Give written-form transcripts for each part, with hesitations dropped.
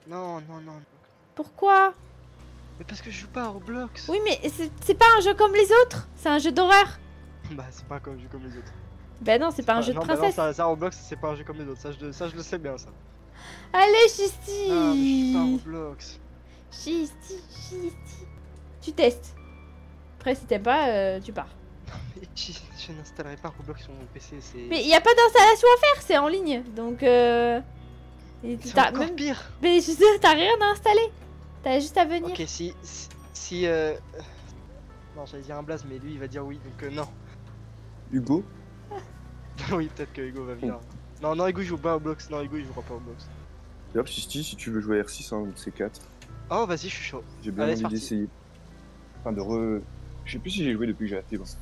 Non, non, non. Pourquoi? Mais parce que je joue pas à Roblox. Oui, mais c'est pas un jeu comme les autres. C'est un jeu d'horreur. Bah, c'est pas comme un jeu comme les autres. Bah non, c'est pas un jeu de Non, bah non, princesse. ça Roblox, c'est pas un jeu comme les autres. Ça, je le sais bien, ça. Allez, Chisti. Ah, mais je joue pas à Roblox. Chisti. Tu testes. Après, si t'aimes pas, tu pars. Mais je n'installerai pas Roblox sur mon PC, c'est... Mais y a pas d'installation à faire, c'est en ligne. Donc C'est encore pire. Mais je sais, t'as rien à installer. T'as juste à venir. Ok, si non, j'allais dire un blaze, mais lui, il va dire oui, donc non. Hugo? Oui, peut-être que Hugo va venir. Non, non, Hugo, il joue pas à Roblox. Non, Hugo, il jouera pas à Roblox. D'ailleurs, si tu veux jouer à R6, un de ces 4, Oh, vas-y, je suis chaud. j'ai bien Allez, c'est envie parti. d'essayer. Enfin, je sais plus si j'ai joué depuis que j'ai la fibre.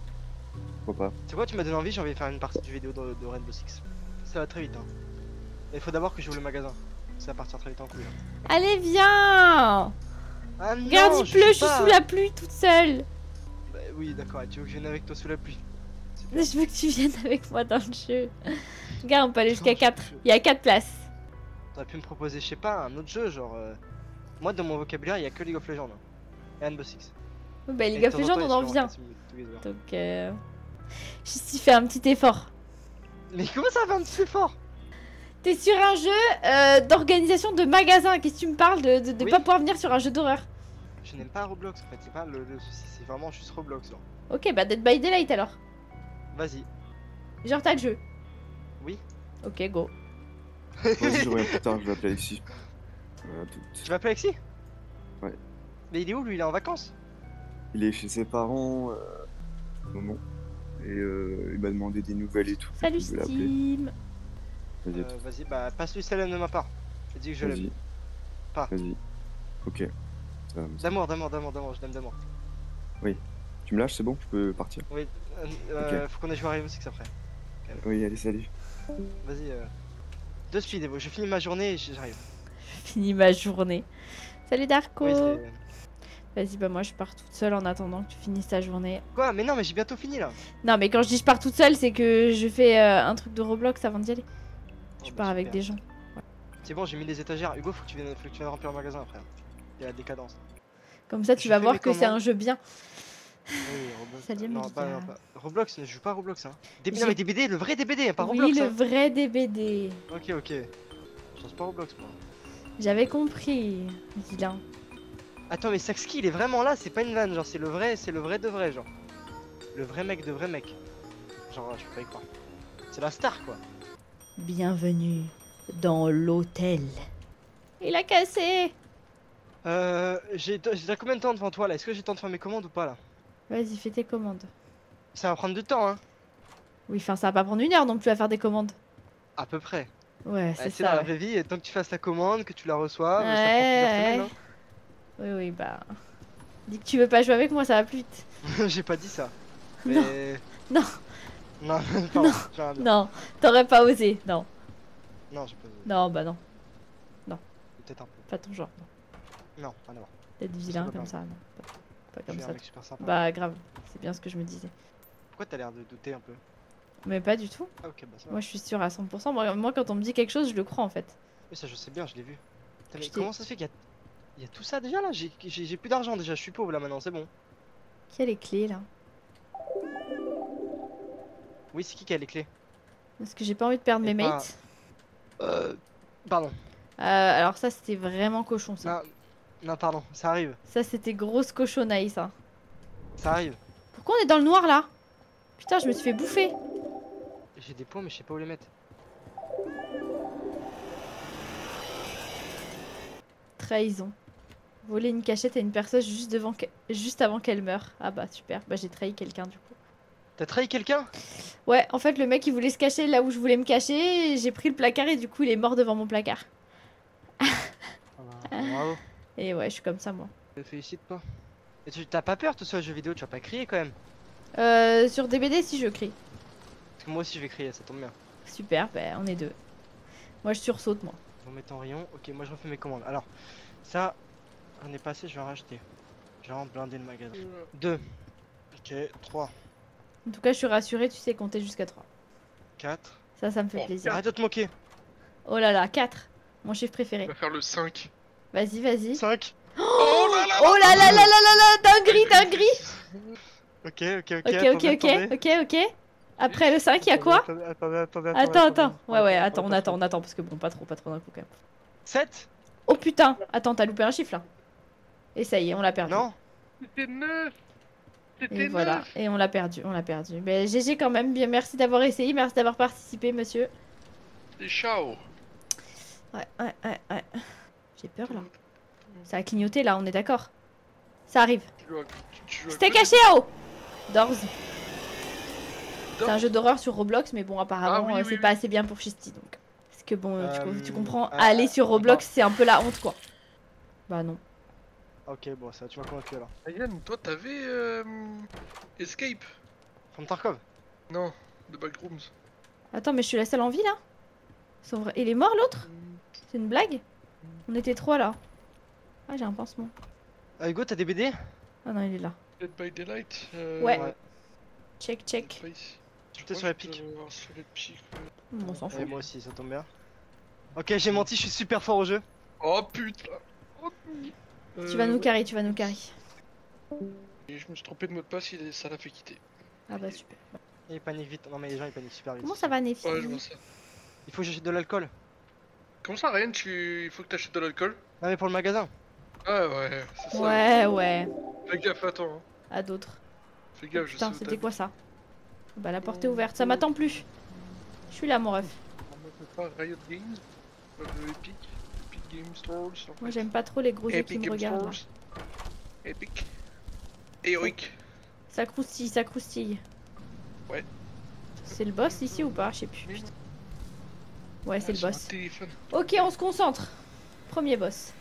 Pourquoi pas. C'est quoi, tu m'as donné envie, j'ai envie de faire une partie du vidéo de Rainbow Six. Ça va très vite, hein. Mais il faut d'abord que j'ouvre le magasin. Ça va partir très vite en couille. Là. Allez, viens. Ah non, Regarde, il pleut, je suis pas. sous la pluie toute seule. Bah, oui, d'accord, et tu veux que je vienne avec toi sous la pluie? Je veux que tu viennes avec moi dans le jeu. Regarde, on peut aller jusqu'à Non, 4. Il y a 4 places. T'aurais pu me proposer, je sais pas, un autre jeu, genre... Moi, dans mon vocabulaire, il y a que League of Legends. Hein. Et Rainbow Six. Oui, bah, Et League de of temps Legends, temps, on en il se vient. fait en 4 minutes, Donc, Chisti fait un petit effort. Mais comment ça va un petit effort? T'es sur un jeu d'organisation de magasin. Qu'est-ce que tu me parles de Oui. pas pouvoir venir sur un jeu d'horreur? Je n'aime pas Roblox en fait, c'est pas le souci, c'est vraiment juste Roblox. Genre. Ok, bah Dead by Daylight alors. Vas-y. Genre, t'as le jeu. Oui. Ok, go. Vas-y, je reviens plus tard, je vais appeler Alexis. Voilà, Tu vas appeler Alexis? Ouais. Mais il est où lui? Il est en vacances? Il est chez ses parents, en ce moment. Et il m'a demandé des nouvelles et tout. Salut Je vais l'appeler. Steam. Vas-y, Vas-y, bah passe-lui salam de ma part. Je dis que je l'aime. vas-y. Pas. Vas-y. Ok. D'amour, je l'aime d'amour. Tu me lâches, c'est bon, je peux partir. Oui, faut qu'on ait joué à Rainbow Six après. Oui, allez, salut. Vas-y, deux speed, je finis ma journée et j'arrive. Fini ma journée. Salut Darko. Oui, Vas-y, bah moi je pars toute seule en attendant que tu finisses ta journée. Quoi? Mais non, mais j'ai bientôt fini là. Non, mais quand je dis je pars toute seule, c'est que je fais un truc de Roblox avant d'y aller. Je Oh, pars bah, avec super. des gens. C'est bon, j'ai mis les étagères. Hugo, faut que tu viennes remplir le magasin après. Il y a la décadence. Comme ça, tu Je vas fais voir mes que c'est commandes. un jeu bien. Oui, Roblox. Salut, Non, Amélia. pas. Roblox, je joue pas à Roblox. Hein. Non, J'ai- mais DBD, le vrai DBD, hein, pas Oui, Roblox. le Hein. vrai DBD. Ok. Je pense pas Roblox, moi. J'avais compris, vilain. Attends, mais Saxki, il est vraiment là, c'est pas une vanne, genre, c'est le vrai de vrai, genre. Le vrai mec de vrai mec. Genre, je peux pas y croire. C'est la star, quoi. Bienvenue dans l'hôtel. Il a cassé. J'ai combien de temps devant toi là? Est-ce que j'ai le temps de faire mes commandes ou pas là? Vas-y, fais tes commandes. Ça va prendre du temps, hein. Oui, enfin, ça va pas prendre 1 heure non plus à faire des commandes. À peu près. Ouais, c'est C'est dans ça. la Ouais. vraie vie, et tant que tu fasses la commande, que tu la reçoives, ça prend Ouais. plusieurs semaines, Oui, oui, bah. Dis que tu veux pas jouer avec moi, ça va plus vite. hein. J'ai pas dit ça. Non. Mais... Non. Non, pardon, j'ai rien à dire. Non, t'aurais pas osé. Non. Non, j'ai pas dit. Non, bah non. Peut-être un peu. Pas ton genre. Non. Non, rien à voir. D'être vilain pas comme mal. ça, non. Pas Je comme suis un ça. mec super sympa. Bah, grave. C'est bien ce que je me disais. Pourquoi t'as l'air de douter un peu? Mais pas du tout. Ah, ok, bah ça va. Moi, je suis sûre à 100%. Moi, quand on me dit quelque chose, je le crois en fait. Oui, ça je sais bien, je l'ai vu. Putain, mais Je t'ai- comment ça se fait qu'il y a tout ça déjà là? J'ai plus d'argent déjà, je suis pauvre là maintenant, c'est bon. Qui a les clés là? Oui, c'est qui a les clés? Parce que j'ai pas envie de perdre Et mes pas- mates. Pardon. Alors, ça, c'était vraiment cochon ça. Non, pardon, ça arrive. Ça, c'était grosse cochonnaille ça. Ça arrive. Pourquoi on est dans le noir là? Putain, je me suis fait bouffer. J'ai des points, mais je sais pas où les mettre. Trahison. Voler une cachette à une personne juste avant qu'elle meure. Ah bah super, bah j'ai trahi quelqu'un du coup. T'as trahi quelqu'un? Ouais, en fait le mec il voulait se cacher là où je voulais me cacher, j'ai pris le placard et du coup il est mort devant mon placard. Bravo. Et ouais, je suis comme ça moi. Je te félicite pas. Et tu t'as pas peur tout ce jeu vidéo, tu vas pas crier quand même? Sur DBD si je crie. Parce que moi aussi je vais crier, ça tombe bien. Super, bah on est deux. Moi je sursaute moi. On met en rayon. Ok, moi je refais mes commandes. Alors, ça, on est passé, je vais en racheter. Je vais en blinder le magasin. 2. Ok, 3, En tout cas je suis rassurée, tu sais compter jusqu'à 3. 4. Ça me fait plaisir. Arrête de te moquer. Oh là là, 4. Mon chiffre préféré. On va faire le 5. Vas-y, vas-y. 5. Oh là là. Oh là là là là là là, dinguerie, dinguerie. Ok, ok, ok. Ok, ok, ok, ok, ok. Après le 5, il y a quoi? Attends. Ouais, attends, on attend, parce que bon, pas trop d'un coup quand même. 7. Oh putain, attends, t'as loupé un chiffre là. Et ça y est, on l'a perdu. Non. C'était 9. Et C'était voilà, 9. et on l'a perdu. Mais GG quand même, bien merci d'avoir essayé, merci d'avoir participé, monsieur. C'est ciao. Ouais. J'ai peur là. Ça a clignoté là, on est d'accord. Ça arrive. C'était caché en haut. Doors. C'est un jeu d'horreur sur Roblox, mais bon, apparemment, Ah oui, c'est oui, pas oui. assez bien pour Shifty, donc. Parce que bon, tu comprends, ah, aller sur Roblox, c'est un peu la honte, quoi. Bah non. Ok, bon, ça tu m'as convaincu alors. Ryan, toi t'avais Escape. From Tarkov. Non, de Backrooms. Attends, mais je suis la seule en vie, là. Il est mort, l'autre? C'est une blague? On était trois, là. Ah, j'ai un pansement. Hugo, t'as des BD? Ah non, il est là. Dead by Daylight. Ouais. Ouais. Check. J'étais sur Epic. Sur Epic. On s'en fout. Et moi aussi, ça tombe bien. Ok, j'ai menti, je suis super fort au jeu. Oh putain. Tu vas nous carry, Et je me suis trompé de mot de passe, ça l'a fait quitter. Ah bah super. Il panique vite. Non, mais les gens ils paniquent super vite. Comment ça va, Nefi? Ouais, je vois ça. Il faut que j'achète de l'alcool. Comment ça, Ryan, il faut que t'achètes de l'alcool? Non, mais pour le magasin. Ah ouais, c'est ça. Ouais. Fais gaffe, attends. Hein. À d'autres. Fais gaffe, je sais Putain, où c'était t'habites. quoi ça? Bah la porte est ouverte, ça m'attend plus. Je suis là, mon ref. On pas Riot Games, Epic Game Stores. Moi j'aime pas trop les gros yeux qui Epic me Game regardent. là. Stores. Epic. Héroïque. Ça croustille. Ouais. C'est le boss ici ou pas? Je sais plus. Putain. Ouais, c'est le Sur un boss. téléphone. Ok, on se concentre. Premier boss.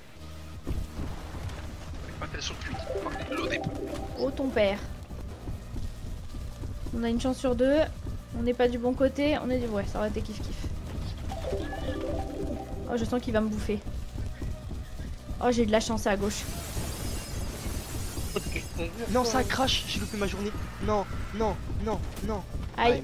Attention, putain. Loadé. Oh ton père. On a une chance sur deux. On n'est pas du bon côté. On est du... Ouais, ça aurait été kiff. Oh, je sens qu'il va me bouffer. Oh, j'ai eu de la chance à gauche. Non, ça crash, j'ai loupé ma journée. Non. Aïe.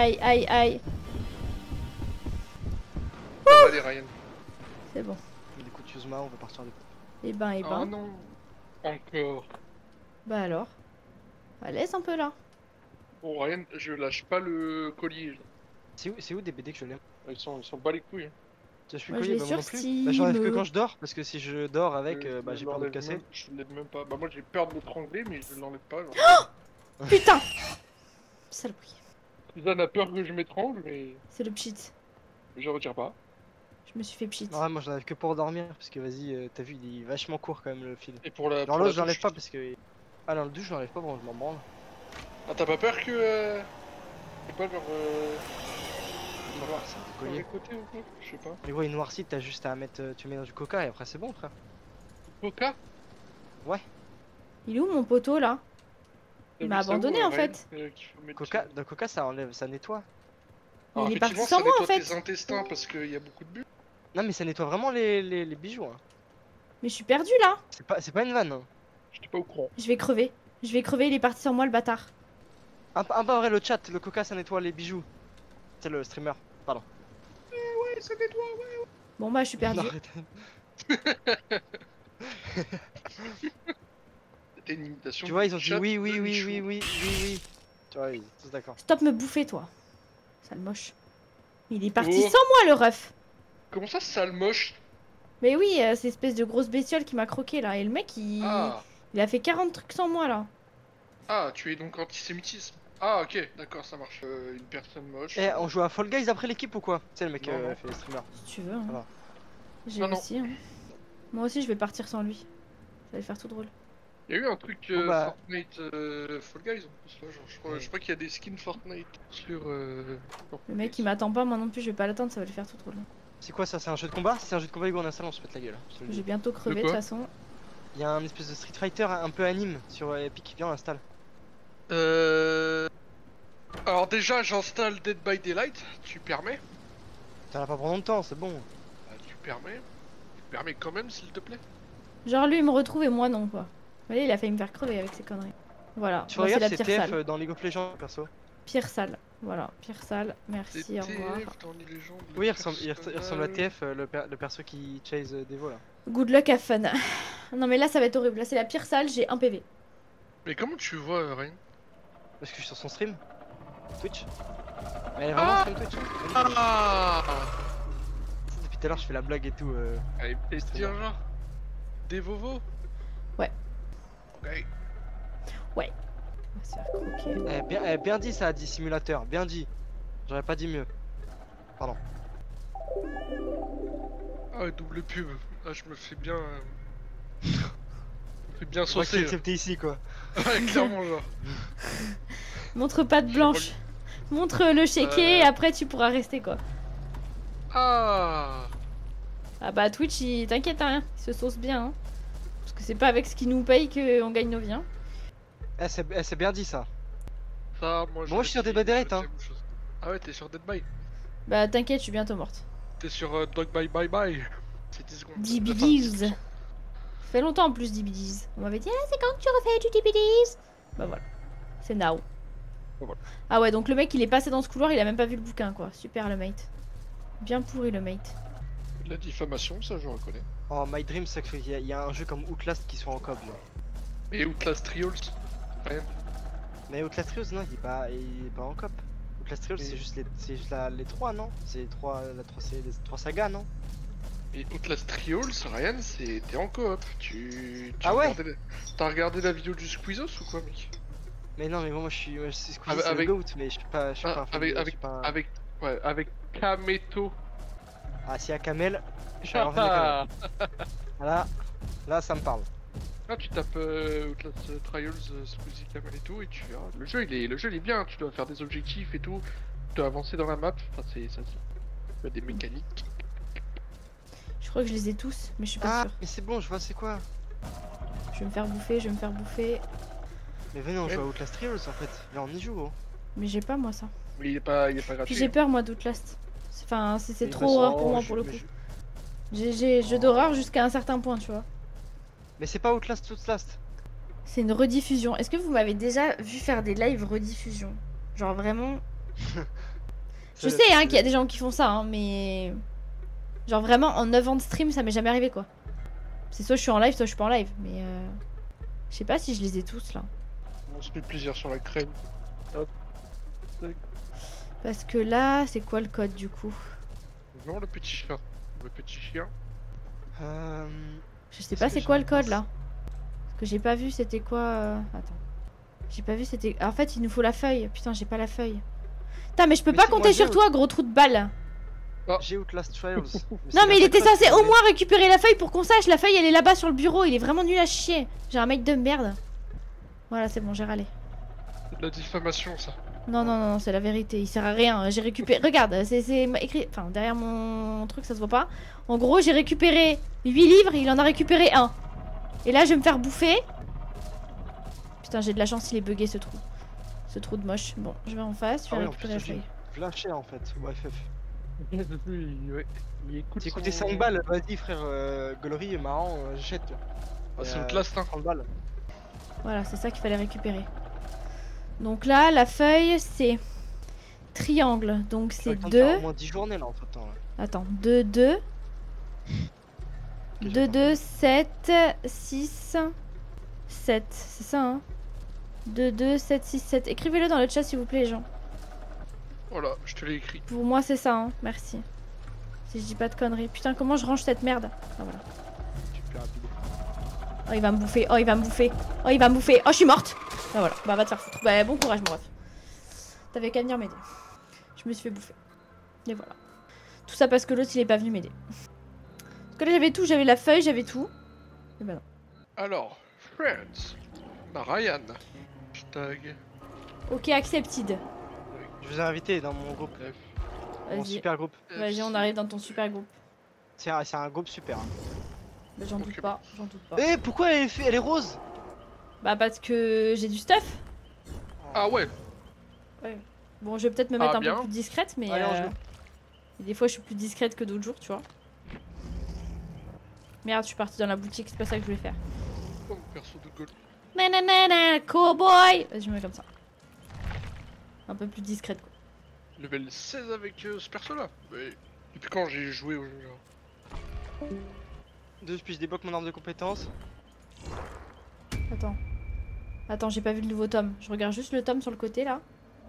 Ça va aller, Ryan. C'est bon. Du coup, Yuzma, on va partir du coup. Eh ben. Oh non. Encore. Bah alors. À l'aise un peu là. Bon, Ryan, je lâche pas le collier. C'est où des BD que je l'aime? Ils sont bas les couilles. Je suis Moi, je collier, l'ai bah moi non sur plus. Steam. Bah j'enlève que quand je dors, parce que si je dors avec, bah Je j'ai peur de le l'enlève casser. même- Je l'enlève même pas. Bah moi j'ai peur de l'étrangler, mais je l'enlève pas. Genre. Putain. Saloperie. Suzanne a peur que je m'étrangle, mais C'est le pchit. je retire pas. Je me suis fait pchit. Non, moi j'enlève que pour dormir, parce que vas-y, t'as vu, il est vachement court quand même le fil. Et pour la. Alors pour l'autre la je l'enlève douche, pas parce que. Ah non, le douche je l'enlève pas, bon je m'en branle. Ah, t'as pas peur que. C'est pas genre. Noir, c'est un Sur collier. les côtés ou quoi? Je sais pas. Mais ouais, noirci, t'as juste à mettre. Tu mets dans du coca et après c'est bon, frère. Coca? Il est où mon poteau là? Il m'a T'as vu ça abandonné, où, en Ryan, fait. qu'il faut mettre- Coca, dans coca ça enlève, ça nettoie. Alors, Il est parti effectivement, sans moi, ça en nettoie fait. tes intestins parce qu'il y a beaucoup de bulles. Non, mais ça nettoie vraiment les bijoux. Hein. Mais je suis perdue là. C'est pas une vanne. Hein. J'étais pas au courant. Je vais crever. Il est parti sans moi le bâtard. Un pas vrai, le chat, le coca ça nettoie les bijoux. C'est le streamer, pardon. Ouais, ça nettoie, ouais. Bon bah je suis perdue. Non, arrête. C'était une imitation. Tu vois, du ils ont dit chat oui. de Michou. Tu vois, ils sont tous d'accord. Stop me bouffer toi. Sale moche. Il est parti Oh. sans moi le ref. Comment ça, sale moche? Mais oui, cette espèce de grosse bestiole qui m'a croqué là. Et le mec il a fait 40 trucs sans moi là. Ah, tu es donc antisémitisme. Ah, ok, d'accord, ça marche. Une personne moche. Eh, on joue à Fall Guys après l'équipe ou quoi? Tu sais, le mec Non. fait les streamers. Si tu veux. Hein. Ça va. J'ai Non, non. aussi. Hein. Moi aussi je vais partir sans lui. Ça va faire tout drôle. Il y a eu un truc Bon, bah. Fortnite Fall Guys en plus là, genre, je crois qu'il y a des skins Fortnite sur. Le mec il m'attend pas, moi non plus je vais pas l'attendre, ça va le faire tout drôle. C'est quoi ça? C'est un jeu de combat? Si c'est un jeu de combat, Hugo, on installe, on se pète la gueule. Je te le dis. J'ai bientôt crevé de quoi toute façon. Il y a un espèce de Street Fighter un peu anime sur Epic. Viens, on installe. Alors déjà, j'installe Dead by Daylight. Tu permets? T'en as pas pour longtemps, c'est bon. Bah, tu permets? Tu permets quand même, s'il te plaît? Genre lui il me retrouve et moi non quoi. Vous voyez, il a failli me faire crever avec ses conneries. Voilà, Tu moi c'est regardes la c'est pire TF salle. dans League of Legends, perso. Pire salle. Voilà, pire salle, merci, au revoir. TF dans les légendes, le Oui, il ressemble à personnage. TF, le perso qui chase Devo là. Good luck, have fun. Non mais là ça va être horrible, là c'est la pire salle, j'ai 1 PV. Mais comment tu vois, Ryan? Parce que je suis sur son stream Twitch. Mais elle est vraiment stream Twitch. Hein. Ah Depuis tout à l'heure, je fais la blague et tout. Allez, plaisir, genre. Des Vovo? Ouais. Ok. On va se faire croquer. Bien dit ça, a dit simulateur, bien dit. J'aurais pas dit mieux. Pardon. Ah ouais, double pub. Ah, je me fais bien... je me fais bien Je crois que c'est saucer. accepté ici quoi. Ouais, clairement, genre. Montre patte blanche. Montre le chéquier et après tu pourras rester quoi. Ah Ah bah Twitch, t'inquiète hein, il se sauce bien. Hein. Parce que c'est pas avec ce qu'ils nous payent qu'on gagne nos vies. Hein. C'est bien dit ça. Ça, Moi, je suis sur Dead by Daylight, hein. Ah ouais, t'es sur Dead by. Bah t'inquiète, je suis bientôt morte. T'es sur Dog Bye Bye Bye. C'est 10 secondes. DBDs. Ça fait longtemps en plus DBDs. On m'avait dit, ah c'est quand que tu refais du DBDs. Bah voilà. C'est now. Voilà. Ah ouais, donc le mec il est passé dans ce couloir, il a même pas vu le bouquin quoi. Super le mate. Bien pourri le mate. La diffamation, ça je reconnais. Oh, My Dream, c'est qu'il y a un jeu comme Outlast qui soit en coop. Genre. Et Outlast Trials. Rien. Mais Outlast Trials, non, il est pas en coop. Outlast Trials, c'est juste les 3, non? C'est les 3 sagas, non? Et Outlast Trials, Ryan, t'es en coop. Ah ouais? T'as regardé la vidéo du Squeezos ou quoi, mec? Mais non, mais moi je suis Squeezie, c'est Avec- le GOAT, mais je suis pas un fan avec, je suis pas un- avec Kameto. Ah, si à Kamel, je suis un fan de Kamel. Là, ça me parle. Là, tu tapes Outlast Trials, Squeezie, Kamel et tout, et tu verras. Le jeu il est bien, tu dois faire des objectifs et tout. Tu dois avancer dans la map. Enfin, c'est ça. Tu as des mécaniques. Je crois que je les ai tous, mais je suis pas Ah, sûre. mais c'est bon, je vois c'est quoi. Je vais me faire bouffer, je vais me faire bouffer. Mais venez, on joue à Outlast Trials en fait. Là, on y joue, gros. Mais j'ai pas moi ça. Mais il est pas Puis gratuit. j'ai peur moi d'Outlast. Enfin, c'est Mais trop bah, horreur oh, pour moi pour le coup. mais J'ai jeu d'horreur jusqu'à un certain point, tu vois. Mais c'est pas Outlast. C'est une rediffusion. Est-ce que vous m'avez déjà vu faire des lives rediffusion? Genre vraiment. Je sais hein, qu'il y a des gens qui font ça, hein, mais. Genre vraiment en 9 ans de stream, ça m'est jamais arrivé quoi. C'est soit je suis en live, soit je suis pas en live. Mais je sais pas si je les ai tous là. On se met plaisir sur la crème. Hop. Parce que là, c'est quoi le code du coup? Non, le petit chien. Le petit chien. Je sais Est-ce pas que c'est j'ai quoi un le code pass là. Parce que j'ai pas vu c'était quoi. Attends. J'ai pas vu c'était. En fait, il nous faut la feuille. Putain, j'ai pas la feuille. Putain, mais je peux Mais pas c'est moi, compter j'ai sur toi, gros trou de balle. J'ai Outlast Trials. Non, mais il était censé au moins récupérer la feuille pour qu'on sache. La feuille elle est là-bas sur le bureau. Il est vraiment nul à chier. J'ai un mec de merde. Voilà, c'est bon, j'ai râlé. C'est de la diffamation, ça. Non, non, non, c'est la vérité. Il sert à rien. J'ai récupéré. Regarde, c'est écrit. Enfin, derrière mon truc, ça se voit pas. En gros, j'ai récupéré 8 livres. Il en a récupéré un. Et là, je vais me faire bouffer. Putain, j'ai de la chance, il est bugué ce trou. Ce trou de moche. Bon, je vais en face. Je vais récupérer la feuille. Flashé en fait, ou FF. Ouais. Il écoute J'ai coûté 5 balles, vas-y frère, Gollery, marrant, j'achète. Ah, c'est Outlast, hein. 30 balles. Voilà, c'est ça qu'il fallait récupérer. Donc là, la feuille, c'est triangle. Donc c'est 2. Au moins 10 journées là entre temps. Attends, 2, 2. Ok, 2, 2, 7, 6, 7. C'est ça, hein 2, 2, 7, 6, 7. Écrivez-le dans le chat, s'il vous plaît, les gens. Voilà, je te l'ai écrit. Pour moi, c'est ça, hein. Merci. Si je dis pas de conneries. Putain, comment je range cette merde? Ah, voilà. Super rapide. Oh, il va me bouffer. Oh, il va me bouffer. Oh, il va me bouffer. Oh, je suis morte. Bah, voilà. Bah, va te faire foutre. Bah, bon courage, mon ref. T'avais qu'à venir m'aider. Je me suis fait bouffer. Et voilà. Tout ça parce que l'autre, il est pas venu m'aider. Parce que là, j'avais tout. J'avais la feuille, j'avais tout. Et bah, non. Alors, Friends. Bah, Ryan. Hashtag. Ok, accepted. Je vous ai invité dans mon groupe, mon Vas-y. super groupe. Vas-y, on arrive dans ton super groupe. C'est un groupe super. Hein. Bah, j'en doute Ok. pas. J'en doute pas. Eh, pourquoi elle est rose? Bah, parce que j'ai du stuff. Ah ouais. Bon, je vais peut-être me mettre un bien. peu plus discrète, mais Allez, on joue. des fois, je suis plus discrète que d'autres jours, tu vois. Merde, je suis partie dans la boutique, c'est pas ça que je voulais faire. Oh, perso de goal. Nanana, cowboy. Vas-y, je me mets comme ça. Un peu plus discrète, quoi. Level 16 avec ce perso là. Mais depuis quand j'ai joué au jeu genre? Depuis je débloque mon arbre de compétences. Attends. Attends, j'ai pas vu le nouveau tome. Je regarde juste le tome sur le côté là.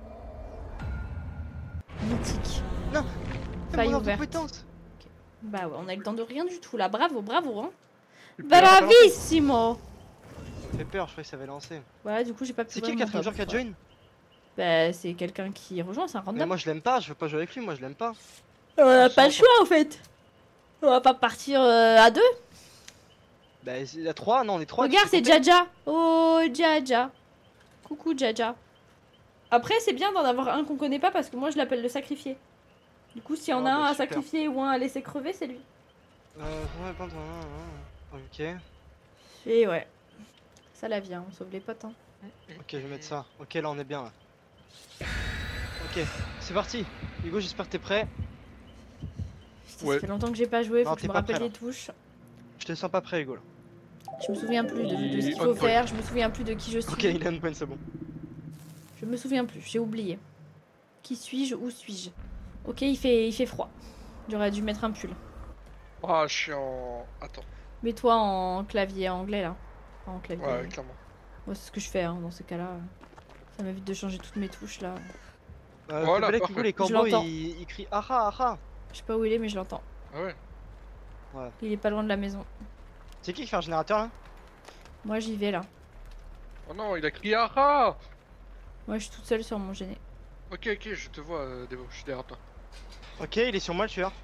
Mythique. Non. Faille Mon arbre de ouverte. compétences. Bah ouais, on a eu le temps de rien du tout là. Bravo, bravo hein. Et puis, alors, Bravissimo. Ça fait peur, je croyais que ça avait lancé. Voilà, du coup j'ai pas pu C'est qui le voir mon quatrième joueur qui a tome, join? Bah c'est quelqu'un qui rejoint, c'est un Mais random. moi je l'aime pas, je veux pas jouer avec lui, moi je l'aime pas. On a pas le choix en fait. On va pas partir à deux. Bah il y a 3, non on est 3. Regarde, c'est Jaja. Oh Jaja. Coucou Jaja. Après c'est bien d'en avoir un qu'on connaît pas parce que moi je l'appelle le sacrifié. Du coup s'il y en Oh, a bah, un à super. sacrifier ou un à laisser crever, c'est lui. Ouais, pas ok. Et ouais. Ça la vie, hein, on sauve les potes. Hein. Ok, je vais mettre ça. Ok, là on est bien là. Ok, c'est parti. Hugo, j'espère que t'es prêt. Putain, Ouais. ça fait longtemps que j'ai pas joué, Non, faut que je t'es me pas rappelle prêt, les touches. Je te sens pas prêt, Hugo. Là. Je me souviens plus de ce qu'il On faut point. faire, je me souviens plus de qui je suis. Ok, il est on point, c'est bon. Je me souviens plus, j'ai oublié. Qui suis-je, où suis-je? Ok, il fait froid. J'aurais dû mettre un pull. Ah, je suis en. Attends. Mets-toi en clavier anglais là. Enfin, en clavier. Ouais, clairement. Moi, c'est ce que je fais hein, dans ces cas-là. Ça m'évite de changer toutes mes touches là. Voilà, Hugo, parfait. les Je corbeaux l'entends. ils crient aha aha. Je sais pas où il est, mais je l'entends. Ah ouais. Il est pas loin de la maison. C'est qui fait un générateur là? Moi, j'y vais là. Oh non, il a crié ah. Moi, je suis toute seule sur mon géné. Ok, ok, je te vois, Devo, je suis derrière toi. Ok, il est sur moi le tueur.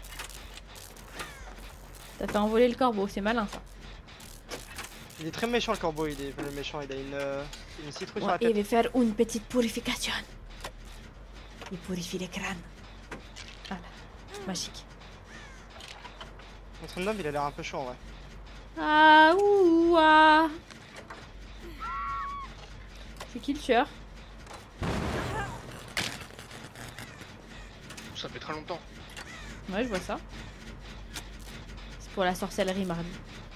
T'as fait envoler le corbeau, c'est malin ça. Il est très méchant le corbeau, il est méchant, il a une citrouille sur Ouais, la et il tête. va faire une petite purification. Il purifie les crânes. Voilà, magique. Notre homme il a l'air un peu chaud en vrai. Ah ouh ah. C'est qui le tueur? Ça fait très longtemps. Ouais, je vois ça. C'est pour la sorcellerie, mardi.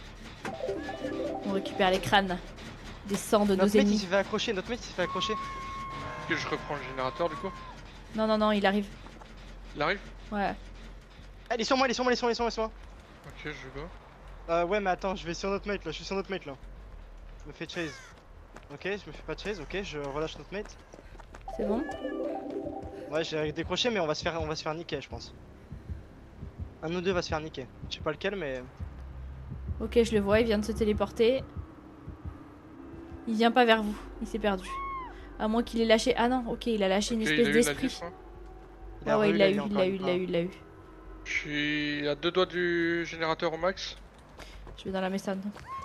On récupère les crânes des sangs de nos Notre mec il ennemis. s'est fait accrocher, notre mec il s'est fait accrocher. Que je reprends le générateur du coup. Non, non, non, il arrive. Il arrive. Ouais. Ah, il est sur moi, il est sur moi, il est sur moi, il est sur moi. Ok, je go. Ouais, mais attends, je vais sur notre mate là, je suis sur notre mate là. Je me fais chase. Ok, je me fais pas chase, ok, je relâche notre mate. C'est bon? Ouais, j'ai décroché, mais on va se faire niquer, je pense. Un ou deux va se faire niquer. Je sais pas lequel, mais. Ok, je le vois, il vient de se téléporter. Il vient pas vers vous, il s'est perdu. À moins qu'il ait lâché. Ah non, ok, il a lâché une Ok, espèce il a eu d'esprit. l'indice, hein. Ah ouais, il l'a eu, il encore l'a eu, une il fois. l'a eu, il l'a eu. Je suis à 2 doigts du générateur au max. Je vais dans la messade.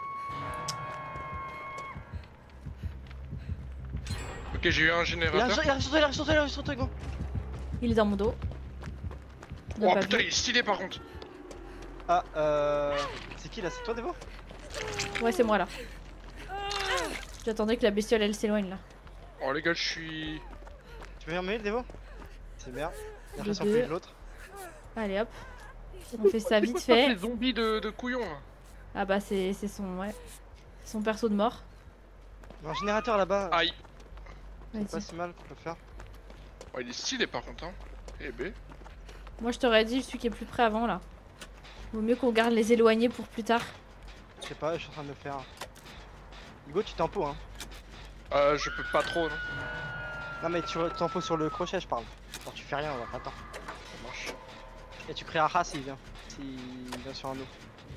Ok, j'ai eu un Il arrive générateur. sur toi, il arrive sur toi, il arrive sur toi, go. Il est dans mon dos. Je l'ai Oh pas putain, vu. il est stylé par contre. Ah, c'est qui là? C'est toi, Devo? Ouais, c'est moi là. J'attendais que la bestiole elle s'éloigne là. Oh les gars, je suis. Tu veux venir me heal, Devo? C'est bien. Il a Les fait deux. plus de l'autre. Allez hop. On fait ça C'est vite quoi ça, fait. ces zombies de couillons là. Ah bah c'est son ouais. C'est son perso de mort. Il y a un générateur là-bas. Aïe. Vas-y. Pas si mal qu'on peut faire. Oh, il est stylé par contre, hein. Eh ben. Moi je t'aurais dit celui qui est plus près avant là. Vaut mieux qu'on garde les éloignés pour plus tard. Je sais pas, je suis en train de le faire. Hugo, tu tempo, hein. Je peux pas trop, non. Non, mais tu tempo sur le crochet, je parle. Alors, tu fais rien, on va pas attends. Ça marche. Et tu crées un rat s'il vient. S'il vient sur un dos.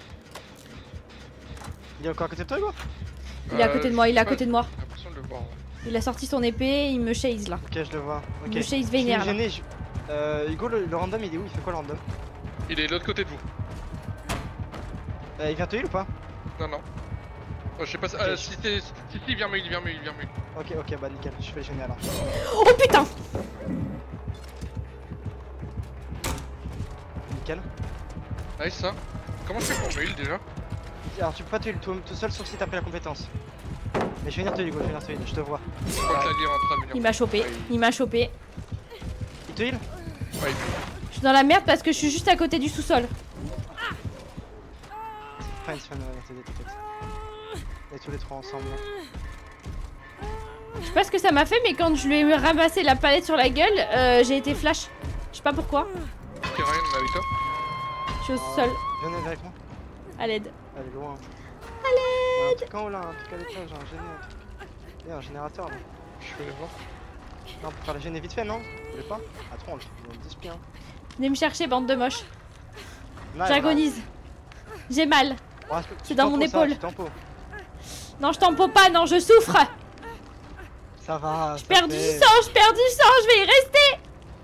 Il est encore à côté de toi, Hugo? Il est à côté de moi, il est à j'ai côté de moi. pas l'impression de le voir. Ouais. Il a sorti son épée, il me chase là. Ok, je le vois. Ok. Il me chase Je vénère suis là. gêné, Hugo, le random, il est où? Il fait quoi le random? Il est de l'autre côté de vous. Il vient te heal ou pas? Non, non. Oh, je sais pas. Ok. Si, il vient me heal, il vient me heal, il vient me heal. Ok, bah nickel, je fais génial alors. Oh putain! Nickel. Nice ça. Comment je fais pour me heal déjà? Alors, tu peux pas te heal tout seul sauf si t'as pris la compétence. Mais je vais venir te heal, Hugo, je vais venir te heal, je te vois. Je crois que la guerre est en train de venir. Il m'a chopé, Ouais, il m'a chopé. Il te heal? Ouais, Je suis dans la merde parce que je suis juste à côté du sous-sol. Enfin, il se fait t'inquiète. On est tous les trois ensemble là. Je sais pas ce que ça m'a fait, mais quand je lui ai ramassé la palette sur la gueule, j'ai été flash. Je sais pas pourquoi. Ok, Ryan, on est avec toi. Je suis au sol, Viens avec moi. à l'aide. Elle est loin. Allez. Un truc en haut là, un truc à l'étage, un génie, un truc. Il y a un générateur là. Je vais aller voir. Non, pour faire la gêner vite fait, non? Vous voulez pas? Attends, on le 10 pieds. Hein. Venez me chercher, bande de moches. Là, J'agonise. J'ai mal. voilà. C'est dans mon épaule. Ça, Non, je tempo pas, non, je souffre. ça va. Je perds du sang, je perds du sang, je vais y rester.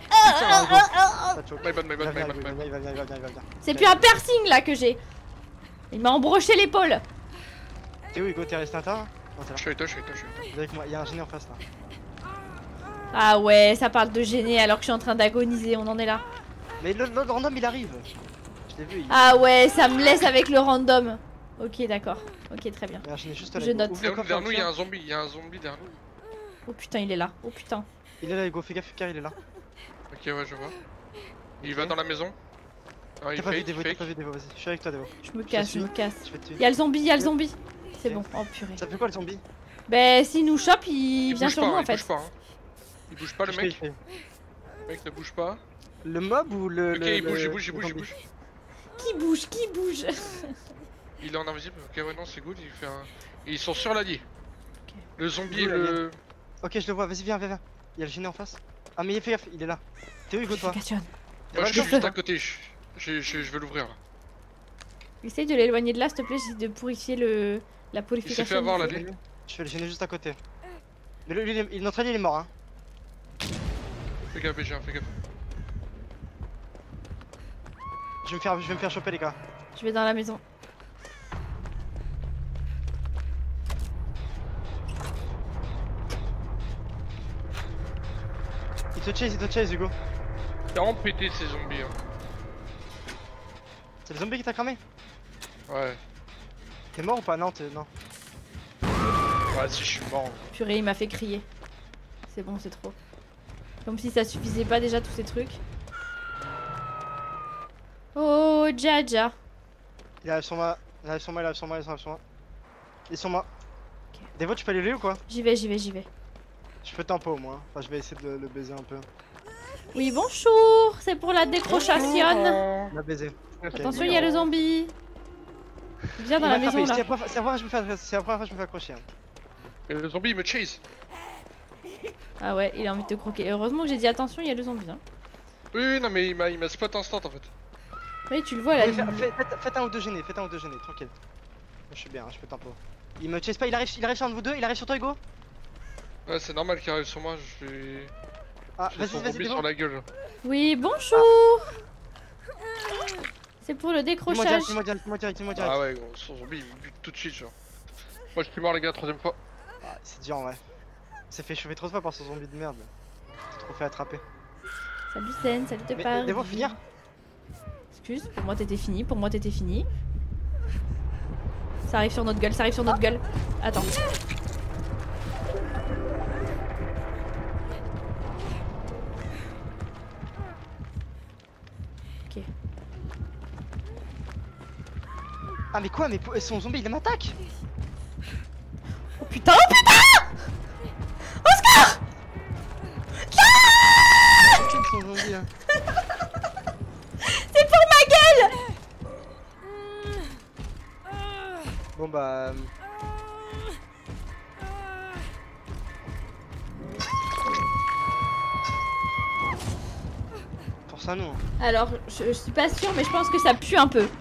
My bad, my bad, my bad, my bad. Viens. C'est plus un piercing là que j'ai. Il m'a embroché l'épaule. T'es où, Hugo? T'es resté à terre? Non, t'es Je suis avec toi, je suis avec toi, je suis avec toi. là. Viens avec moi, il y a un génie en face là. Ah ouais, ça parle de gêner alors que je suis en train d'agoniser, on en est là. Mais le random il arrive. Je l'ai vu. Il... Ah ouais, ça me laisse avec le random. Ok, d'accord. Ok, très bien. Il y a un génie juste là. Je Hugo. note. Ouvre le coffre, Derrière nous, il y a tiens. un zombie, il y a un zombie derrière nous. Oh putain, il est là. Oh putain. Il est là, Hugo, fais gaffe car il est là. Ok, ouais, je vois. Il va dans la maison. Ah, il T'as pas vu fake, Devo, il t'as fake. pas vu Devo, vas-y. Je suis avec toi, Devo. Je me casse, je me casse. Je vais te tuer. Y'a le zombie, y'a le zombie. C'est Ok. bon. Oh purée. Ça fait quoi le zombie? Bah, s'il nous chope, il vient bouge sur pas, nous hein, en il fait. bouge pas. Hein. Il bouge pas le mec. Le mec ne bouge pas. Le mob ou le. Ok, le- il bouge, le- il bouge, il le bouge, il zombie bouge. Qui bouge, qui bouge. Il est en invisible. Ok, ouais, non, c'est good. Il fait un. Ils sont sur l'allié. Ok. Le zombie et Où, le. Ok, je le vois, vas-y, viens. Il y a le génie en face. Ah, mais fais gaffe, il est là. T'es où, Hugo, toi? Question. Moi, je le suis feu. juste à côté. Je vais l'ouvrir. Essaye de l'éloigner de là, s'il te plaît, j'essaie de purifier la Il purification. s'est fait avoir du là, feu. lui. Je fais le génie juste à côté. Mais lui, notre allié il est mort, hein. Fais gaffe, BG, fais gaffe. Je vais me faire choper, les gars. Je vais dans la maison. Il te chase, Hugo. C'est vraiment pété ces zombies. Hein. C'est le zombie qui t'a cramé? Ouais. T'es mort ou pas? Non, non. Ouais, si je suis mort. Purée, il m'a fait crier. C'est bon, c'est trop. Comme si ça suffisait pas déjà tous ces trucs. Oh, Jaja. Il arrive sur moi. Il arrive sur moi. Il est sur moi. Ok. Devo, tu peux aller lui ou quoi? J'y vais. Je peux tempo au moins. Enfin, je vais essayer de le baiser un peu. Oui, bonjour. C'est pour la décrochation. La baiser. Ok. Attention, il y a le zombie. Viens dans la Il m'a maison frappé, là. c'est la première fois que je me fais accrocher. Hein. Et le zombie il me chase. Ah ouais, il a envie de te croquer. Heureusement que j'ai dit attention, il y a le zombie. Hein. Oui, non, mais il m'a spot instant en fait. Oui, tu le vois là. Allez, faites un ou deux gênés, tranquille. Je suis bien, je peux tempo. Il me chase pas, il arrive sur un de vous deux, il arrive sur toi, Hugo. Ouais, c'est normal qu'il arrive sur moi, je vais. Ah, Je fais son vas-y, zombie Devo. sur la gueule. Oui, bonjour. C'est pour le Dis-moi décrochage. direct. Ah ouais, gros, son zombie il me bute tout de suite, genre. Moi je suis mort, les gars, troisième fois. Ah, c'est dur en vrai. Il s'est fait chauffer trop de fois par ce zombie de merde. T'es trop fait attraper. Salut Sen, salut de Mais part. Devo, finir. Excuse, pour moi t'étais fini, Ça arrive sur notre gueule, Attends. Ok. Ah, mais quoi? Mais son zombie il m'attaque! Oh putain, oh putain! Au secours! Son zombie, hein. C'est pour ma gueule! Bon bah. Pour ça, nous. Hein. Alors, je suis pas sûre, mais je pense que ça pue un peu.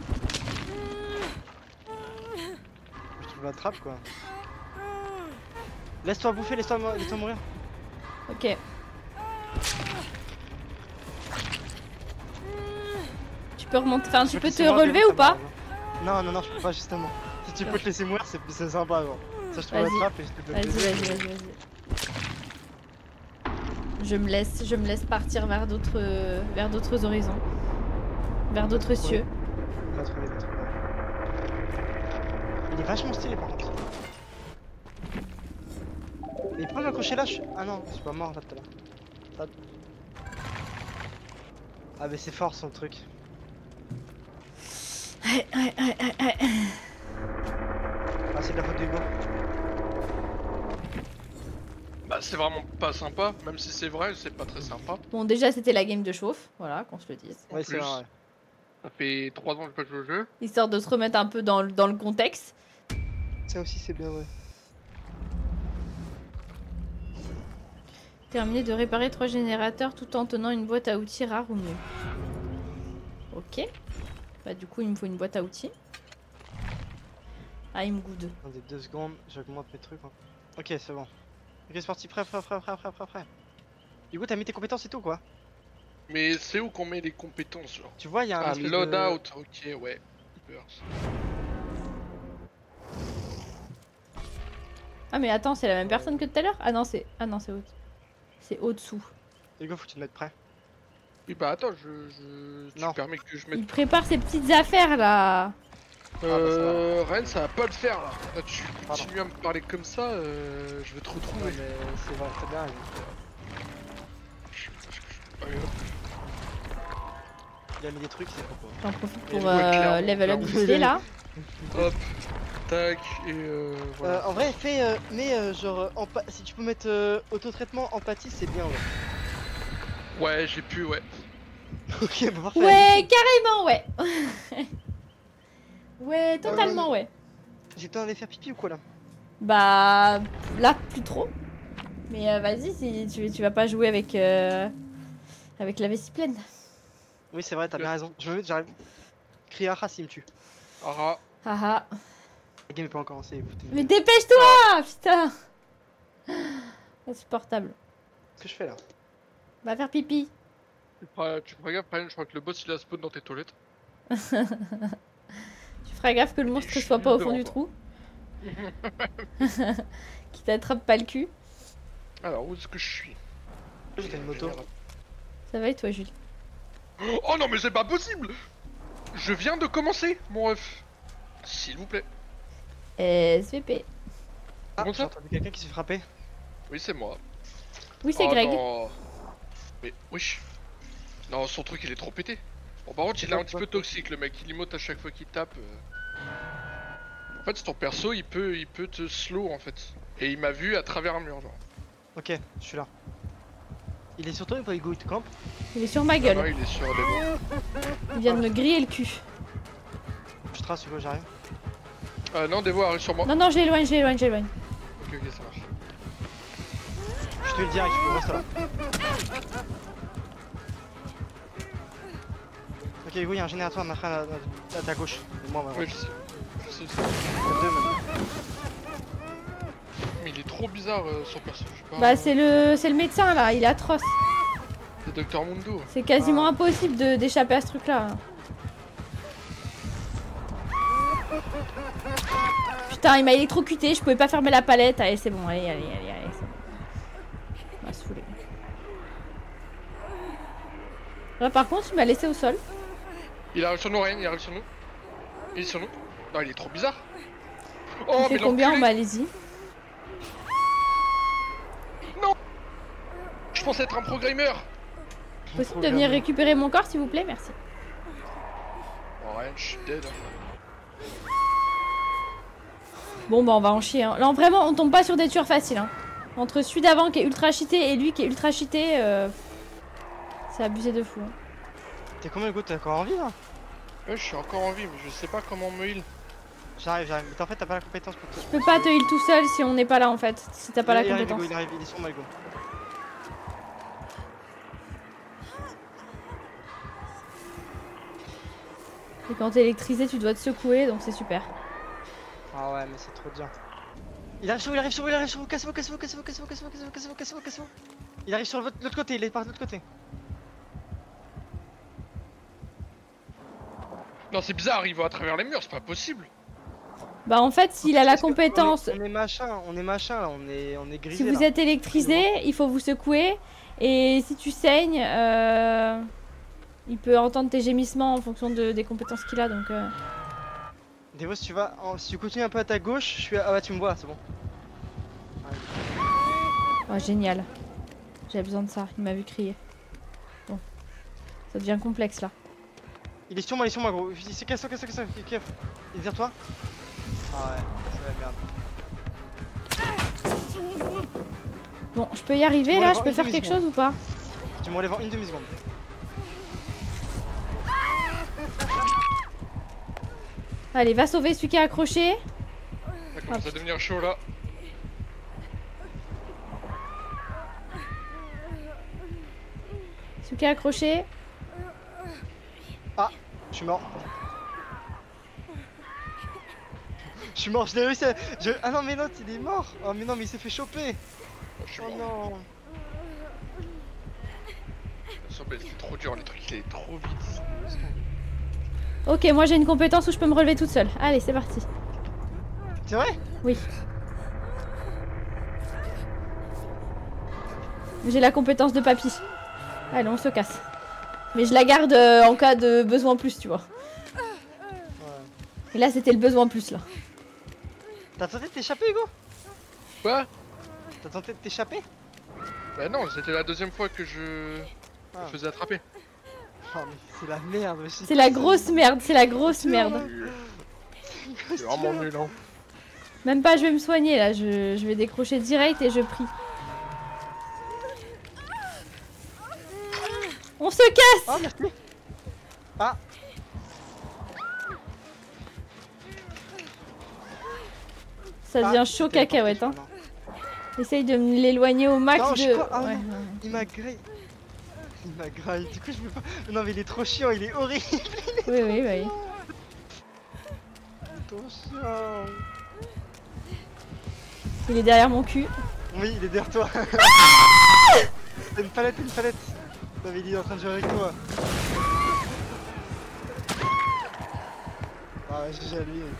Je trouve la trappe quoi. Laisse-toi bouffer, laisse-toi mourir. Ok. Tu peux remonter, enfin tu Je peux laisser te mourir, relever Devo, ou pas? ça m'arrange. Non, je peux pas justement. Si tu peux te laisser mourir, c'est sympa genre. Ça, je trouve la Vas-y. trappe et je te Vas-y. Je me laisse partir vers d'autres horizons. Vers d'autres cieux. Pas trouver des trucs. Il est vachement stylé par contre. Mais il peut m'accrocher là, Ah non, je suis pas mort là tout à l'heure. Ah mais c'est fort son truc. Ouais. Ah c'est de la faute d'Hugo. c'est vraiment pas sympa, même si c'est vrai, c'est pas très sympa. Bon, déjà, c'était la game de chauffe, voilà, qu'on se le dise. Ouais, c'est plus. vrai. Ouais. Ça fait 3 ans que je pas joué au jeu. Histoire de se remettre un peu dans le contexte. Ça aussi, c'est bien, ouais. Terminer de réparer 3 générateurs tout en tenant une boîte à outils rare ou mieux. Ok. Bah, du coup, il me faut une boîte à outils. I'm good. Attendez 2 secondes, j'augmente mes trucs. Hein. Ok, c'est bon. Ok, c'est parti, prêt. Du coup, t'as mis tes compétences et tout, quoi. Mais c'est où qu'on met les compétences, genre? Tu vois, il y a un Ah, espèce loadout, ok, ouais. Burst. Ah, mais attends, c'est la même personne que tout à l'heure? Ah non, c'est autre. C'est au-dessous. Les gars, faut que tu te mettes prêt. Oui, bah attends, tu Non. permets que je Il mette. prépare ses petites affaires là. Rennes, ça va pas le faire là. Là, tu Pardon. continues à me parler comme ça, je vais te Ouais, retrouver. mais c'est vrai, t'as bien raison. Il a mis des trucs, c'est pourquoi. J'en profite Mais pour ouais, clairement, level up clairement. vite fait là. Hop, tac, et voilà. En vrai, fais, genre, si tu peux mettre auto-traitement, empathie, c'est bien, ouais. Ouais, j'ai pu, ouais. Ok, bah parfait. Ouais, carrément, ouais. Ouais, totalement, ouais. J'ai le temps d'aller faire pipi ou quoi là? Bah, là, plus trop. Mais vas-y, si tu vas pas jouer avec la vessie pleine. Oui, c'est vrai, t'as bien raison. Je me mets, j'arrive. Crie Aha s'il me tue. Ah, Haha. La game est pas encore commencée, écoutez. Mais dépêche-toi, putain. Insupportable. Qu'est-ce que je fais là? Va faire pipi. tu feras gaffe, Brian, je crois que le boss il a spawn dans tes toilettes. Tu feras gaffe que le monstre soit pas au fond du trou. Qui t'attrape pas le cul. Alors, où est-ce que je suis? J'ai une moto. Ça va et toi, Jules? Oh non, mais c'est pas possible! Je viens de commencer, mon ref. S'il vous plaît. SVP. Ah, Comment j'ai ça? entendu quelqu'un qui se fait frapper. Oui, c'est moi. Oui, c'est Oh, Greg. non. Mais, wesh. Non, son truc il est trop pété. Bon, par contre, il est un petit peu toxique, le mec. Il emote à chaque fois qu'il tape. En fait, ton perso, il peut te slow en fait. Et il m'a vu à travers un mur, genre. Ok, je suis là. Il est sur toi ou pas, Hugo? Il te campe? Il est sur ma Ah, gueule. non, il est sur les bords. Il vient de me griller le cul. Je trace, Hugo, j'arrive. Non, Devo arrive sur moi. Non, non, je l'éloigne. Ok, ok, ça marche. Je te le direct, Hugo, reste là. Ok, Hugo, il y a un générateur à ta gauche. Et moi, Ouais, je sais. Il y a deux, même. Mais il est trop bizarre son perso. Je sais pas. Bah, c'est le médecin là. Il est atroce. C'est Dr Mundo. C'est quasiment impossible d'échapper à ce truc là. Putain, il m'a électrocuté. Je pouvais pas fermer la palette. Allez, c'est bon. Allez, c'est bon. On va se saouler. Là, par contre, il m'a laissé au sol. Il arrive sur nous, Ryan, il arrive sur nous. Il est sur nous. Non, il est trop bizarre. Oh, Il fait mais combien en l'enculé. Malaisie? Non. Je pensais être un programmeur. Possible de venir récupérer mon corps, s'il vous plaît? Merci. Oh, Ryan, je suis dead. Bon, bah, on va en chier. Hein. Là, vraiment, on tombe pas sur des tueurs faciles. Hein. Entre celui d'avant qui est ultra cheaté et lui qui est ultra cheaté, c'est abusé de fou. Hein. T'es combien, Hugo? T'es encore en vie là? Ouais, je suis encore en vie, mais je sais pas comment me heal. J'arrive. Mais en fait, t'as pas la compétence pour te. Je peux pas te heal tout seul si on n'est pas là en fait. Si t'as pas la Il arrive, compétence. Hugo, il arrive, il est sur moi, Hugo. Et quand t'es électrisé, tu dois te secouer, donc c'est super. Ah ouais, mais c'est trop bien. Il arrive sur vous, cassez-vous. Il arrive sur l'autre côté, il est par l'autre côté. Non, c'est bizarre, il va à travers les murs, c'est pas possible. Bah en fait, s'il a la Parce que compétence, On est machin là, on est grisé si vous là. êtes électrisé, il faut vous secouer. Et si tu saignes, il peut entendre tes gémissements en fonction des compétences qu'il a, donc... Devo, si tu continues un peu à ta gauche, je suis à... Ah bah tu me vois, c'est bon. Oh, génial. J'avais besoin de ça, il m'a vu crier. Bon. Ça devient complexe là. Il est sur moi, gros. C'est casse-toi. Il est derrière toi. Ah ouais, c'est la merde. Bon, je peux y arriver là, je peux faire quelque chose ou pas? Tu me relèves en une demi-seconde. Allez, va sauver celui qui est accroché. Ça commence à devenir chaud là. Celui qui est accroché. Ah, je suis mort. Je suis mort, je l'ai réussi à... Ah non mais l'autre il est mort. Oh mais non mais il s'est fait choper. Je suis Oh mort. non. C'est trop dur, les trucs, il est trop vite. Ok, moi j'ai une compétence où je peux me relever toute seule. Allez, c'est parti. C'est vrai? Oui. J'ai la compétence de papy. Allez, on se casse. Mais je la garde en cas de besoin plus, tu vois. Ouais. Et là, c'était le besoin plus, là. T'as tenté de t'échapper Hugo? Quoi? T'as tenté de t'échapper? Bah non, c'était la deuxième fois que je me faisais attraper. Oh mais c'est la merde aussi. C'est la grosse merde, c'est la grosse merde. C'est vraiment nul, hein. Même pas, je vais me soigner, là. Je vais décrocher direct et je prie. On se casse! Oh merci. Ah. Ça devient chaud cacahuète, hein. Essaye de me l'éloigner au max Non, de... quoi ah, Ouais, non. ouais. Il m'a grillé. Il m'a grillé. Du coup je peux pas... Non mais il est trop chiant, il est horrible. Oui, oui, oui. Il est trop chiant. Il est derrière mon cul. Oui, il est derrière toi. T'as une palette, une palette. Non mais il est en train de jouer avec toi. Ah j'ai à lui.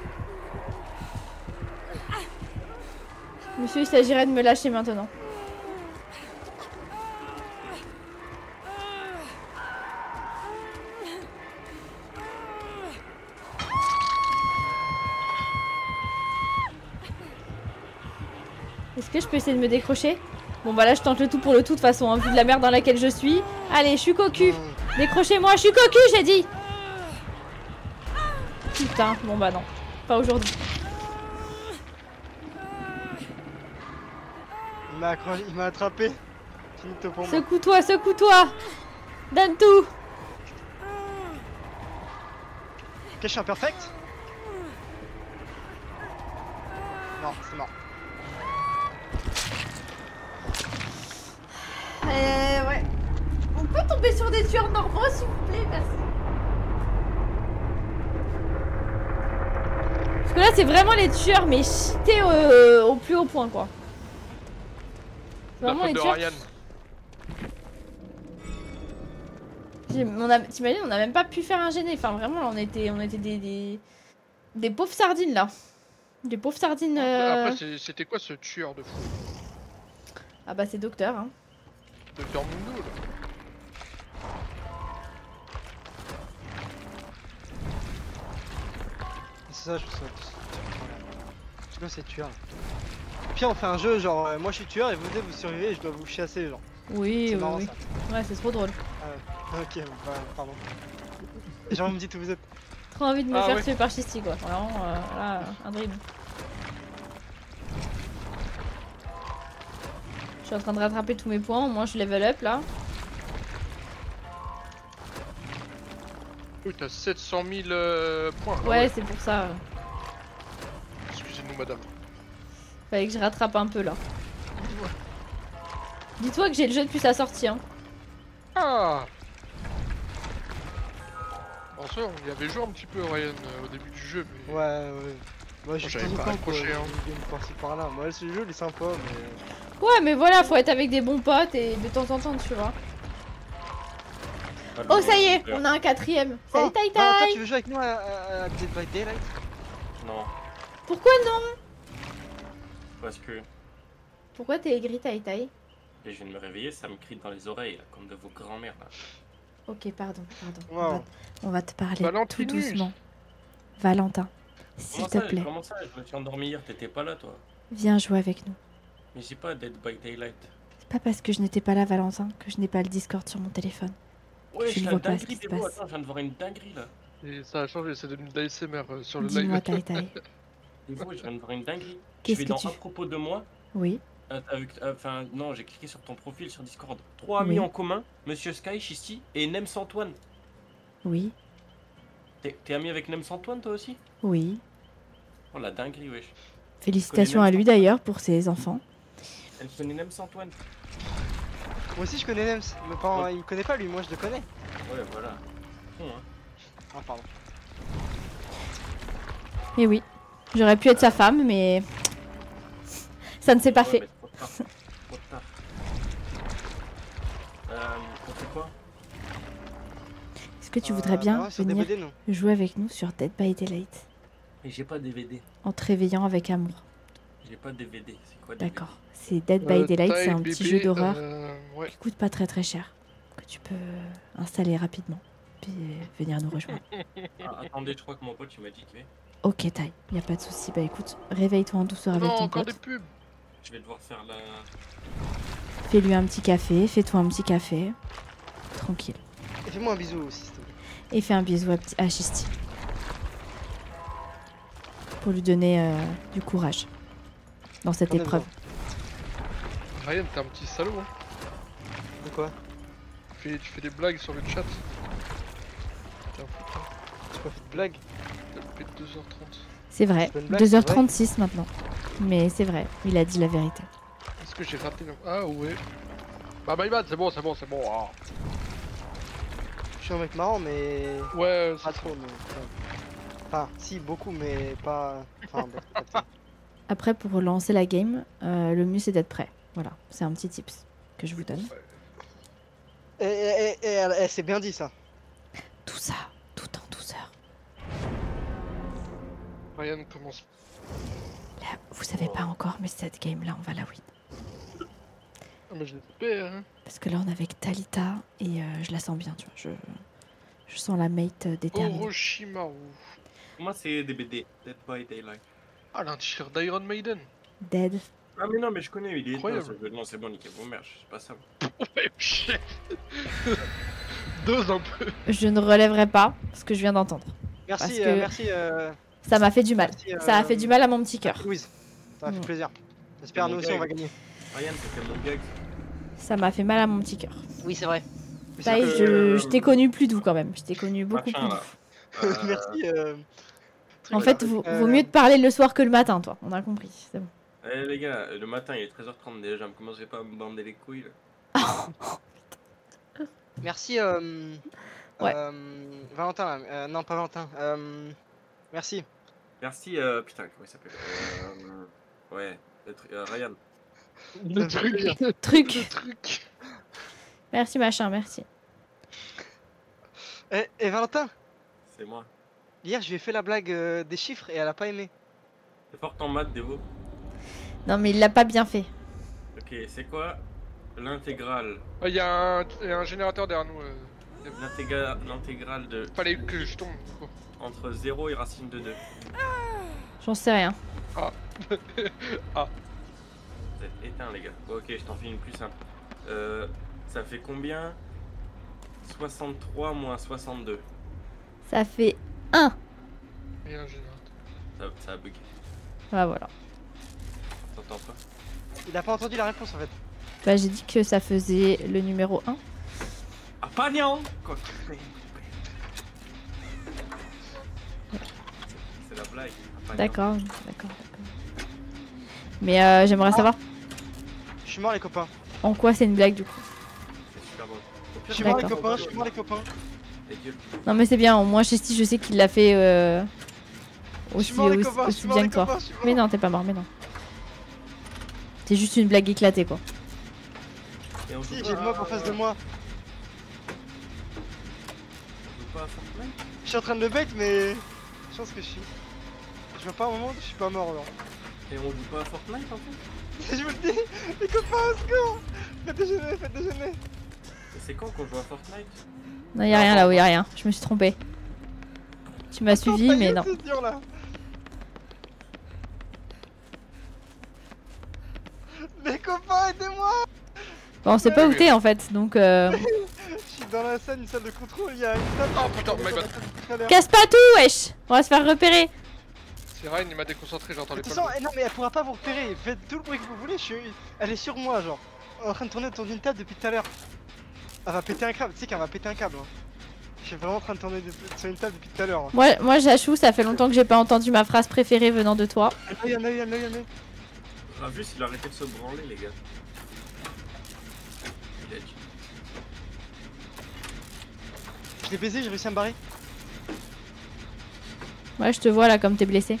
Monsieur, il s'agirait de me lâcher maintenant. Est-ce que je peux essayer de me décrocher? Bon bah là je tente le tout pour le tout de toute façon, hein, vu de la merde dans laquelle je suis. Allez, je suis cocu. Décrochez-moi, je suis cocu, j'ai dit. Putain, bon bah non. Pas aujourd'hui. Il m'a attrapé. Finito pour moi. Secoue-toi, secoue-toi. Donne tout. Ok, je suis imperfect. Non, c'est mort. Ouais. On peut tomber sur des tueurs normaux s'il vous plaît, merci. Parce que là c'est vraiment les tueurs mais cheatés au plus haut point quoi. C'est La vraiment faute les de tueurs. Ryan. T'imagines, on a même pas pu faire un gêné. Enfin vraiment là, on était des pauvres sardines là. Des pauvres sardines. Après, c'était quoi ce tueur de fou? Ah bah c'est docteur hein. Docteur Mundo là. C'est ça, je saute. C'est quoi ces tueurs? Puis on fait un jeu genre moi je suis tueur et vous deux vous survivez et je dois vous chasser genre. Oui, C'est oui, marrant oui. ça. Ouais, c'est trop drôle. Ah ouais. Ok, bah, pardon. Et genre vous me dites où vous êtes. Trop envie de me Ah faire ouais. tuer par Chisty quoi. Vraiment, là, un dream. Je suis en train de rattraper tous mes points, au moins je level up là. Oui, t'as 700 000 points. Ah Ouais, c'est pour ça. Excusez-nous, madame. Fallait que je rattrape un peu là. Dis-toi que j'ai le jeu depuis sa sortie. Hein. Ah! En soi, on y avait joué un petit peu, Ryan, au début du jeu, mais... Ouais, ouais. Moi j'ai j'avais tout le pas temps quoi. accroché, hein. Une game par-ci par-là. Moi ce jeu il est sympa mais. Ouais, mais voilà, faut être avec des bons potes et de temps en temps, tu vois. Oh, ça y est, on a un quatrième. Salut, Tai Toi Tai. tu veux jouer avec nous à Dead by Daylight? Non, Pourquoi non? parce que Pourquoi t'es aigri, Tai Tai? et je viens de me réveiller, ça me crie dans les oreilles, là, comme de vos grands-mères. Là. Ok, pardon. Wow. On va te parler tout Valentinus. doucement. Valentin, s'il Comment te ça, plaît, comment ça? Je me suis endormi hier, t'étais pas là, toi. viens jouer avec nous. Mais j'ai pas Dead by Daylight. C'est pas parce que je n'étais pas là, Valentin, que je n'ai pas le Discord sur mon téléphone. Ouais, Je ne la vois pas ce dinguerie qui se des mots. passe. Attends, je viens de voir une dinguerie, là. Et ça a changé, c'est devenu de l'ASMR sur le Dis-moi, live. Tai Tai. Des mots, je viens de voir une dinguerie. Je Qu'est-ce vais que dans tu à propos de moi, Oui. Enfin, non, j'ai cliqué sur ton profil sur Discord. 3 amis en commun, Monsieur Sky, Shisty et Nems Antoine. Oui, T'es ami avec Nems Antoine toi aussi? oui. Oh la dinguerie, wesh. Félicitations à lui d'ailleurs pour ses enfants. Elle connaît Nems Antoine. Moi aussi je connais Nems, mais pas, il me connaît pas lui, moi je le connais. Ouais, voilà. Con, hein. Ah pardon. Et oui, j'aurais pu être sa femme, mais ça ne s'est pas Ouais, fait. mais trop tard. Trop tard. On fait quoi? Est-ce que tu voudrais bien ouais, sur venir DVD, non. jouer avec nous sur Dead by Daylight Mais j'ai pas DVD. en te réveillant avec amour? J'ai pas DVD. C'est quoi DVD? D'accord. C'est Dead by Daylight, c'est un petit jeu d'horreur Ouais. qui coûte pas très très cher, que tu peux installer rapidement, puis venir nous rejoindre. Ah, attendez, je crois que mon pote il m'a dit que Ok, taille, y a pas de souci. Bah écoute, réveille-toi en douceur avec Non, ton encore des pote. pubs. je vais devoir faire la. Fais-lui un petit café, fais-toi un petit café. Tranquille. Et fais-moi un bisou aussi, s'il te plaît. Et fais un bisou à Shisty. Pour lui donner du courage dans cette J'en ai épreuve. Ryan, t'es un petit salaud, hein. De quoi? Tu fais des blagues sur le chat. T'es un foutre, hein. J'ai pas fait de blague. T'as loupé 2h30. C'est vrai, C'est pas une blague, c'est 2h36 maintenant. Mais c'est vrai, il a dit la vérité. Est-ce que j'ai raté le... Ah ouais. Bah my bad, c'est bon, c'est bon, c'est bon. Ah. Je suis un mec marrant, mais Ouais, pas trop. Mais... Enfin, si, beaucoup, mais pas. Enfin, bref, t'as capté. Après, pour relancer la game, le mieux c'est d'être prêt. Voilà, c'est un petit tips que je vous donne. C'est bien dit ça. Tout ça, tout en douceur. Ryan commence. Là, vous savez pas encore, mais cette game là, on va la win. Ah, mais j'espère, hein. Parce que là, on est avec Talita et je la sens bien, tu vois. Je sens la mate déterminée. Orochimaru. Pour moi, c'est des BD. Dead by Daylight. Ah, l'un t-shirt d'Iron Maiden. Dead. Ah, mais non, mais je connais, il est. Incroyable. Non, c'est bon, niquez vos mères, c'est pas ça. Ouais, shit. Dose un peu. Je ne relèverai pas ce que je viens d'entendre. Merci, Parce que- merci. Ça m'a fait du mal. Merci, Ça a fait du mal à mon petit cœur. Louise, ça m'a fait Mm. plaisir. J'espère C'est nous mon aussi on gag. va gagner. Ryan, c'était mon gag. Ça m'a fait mal à mon petit cœur. Oui, c'est vrai. Taille, je t'ai connu plus doux quand même. Je t'ai connu beaucoup Machin, plus là. doux. Merci. En fait, vaut mieux te parler le soir que le matin, toi. On a compris. C'est bon. Eh les gars, le matin il est 13h30 déjà, me commencez pas à me bander les couilles là. Merci. Ouais. Valentin, là. Non, pas Valentin. Merci. Merci, putain, comment il s'appelle ouais, Ryan. Le truc. Truc. Le truc. Merci machin, merci. Et Valentin, C'est moi. hier je lui ai fait la blague des chiffres et elle a pas aimé. T'es fort en maths, Devo. Non mais il l'a pas bien fait. Ok, c'est quoi l'intégrale? Ah, y a un générateur derrière nous. L'intégrale de Fallait que je tombe. Quoi. entre 0 et racine de 2. J'en sais rien. Ah. Vous êtes éteints les gars. Bon, ok, je t'en fais une plus simple. Ça fait combien? 63 moins 62. Ça fait 1. Il y a un générateur. Ça a bugué. Ah voilà. T'entends pas? Il a pas entendu la réponse en fait. Bah j'ai dit que ça faisait le numéro 1. Ah, pas niant. Quoi? C'est la blague. Ah, pas D'accord, d'accord. Mais j'aimerais savoir Je suis mort les copains. en quoi c'est une blague du coup. niant. C'est super bon. Je suis mort les D'accord. copains, je suis mort les copains. Ta gueule. Non mais c'est bien, au moins Chesty je sais qu'il l'a fait Je aussi, suis mort les aussi, copains, je aussi suis mort bien les que toi. copains, je suis mort. Mais non, t'es pas mort, mais non. C'est juste une blague éclatée quoi. Et on joue Si, pas j'ai le mob en face de moi. On joue pas à Fortnite? Je suis en train de le bait, mais je pense que je suis. Je vois pas un moment où je suis pas mort alors. Et on joue pas à Fortnite en fait? Je vous le dis, les copains au secours. Faites déjeuner, faites déjeuner. Et c'est quand qu'on joue à Fortnite? Non, y'a rien là-haut, y'a rien. Je me suis trompée. Tu m'as suivi, Ta mais gueule, non. c'est dur, là. Les copains, aidez-moi. Bon, on sait pas où t'es en fait, donc Je suis dans la salle, une salle de contrôle, il y a une salle. Oh putain, my bad. casse pas tout, wesh. On va se faire repérer. C'est Ryan, il m'a déconcentré, j'entendais pas. Attention, non mais elle pourra pas vous repérer, faites tout le bruit que vous voulez, elle est sur moi genre. En train de tourner autour d'une table depuis tout à l'heure. Elle va péter un câble, tu sais qu'elle va péter un câble. Hein. Je suis vraiment en train de tourner sur une table depuis tout à l'heure. Hein. Moi j'avoue, ça fait longtemps que j'ai pas entendu ma phrase préférée venant de toi. Il y en a eu. Ah, juste, il a arrêté de se branler, les gars. Il a dit. Je l'ai baisé, j'ai réussi à me barrer. Ouais, je te vois là comme t'es blessé.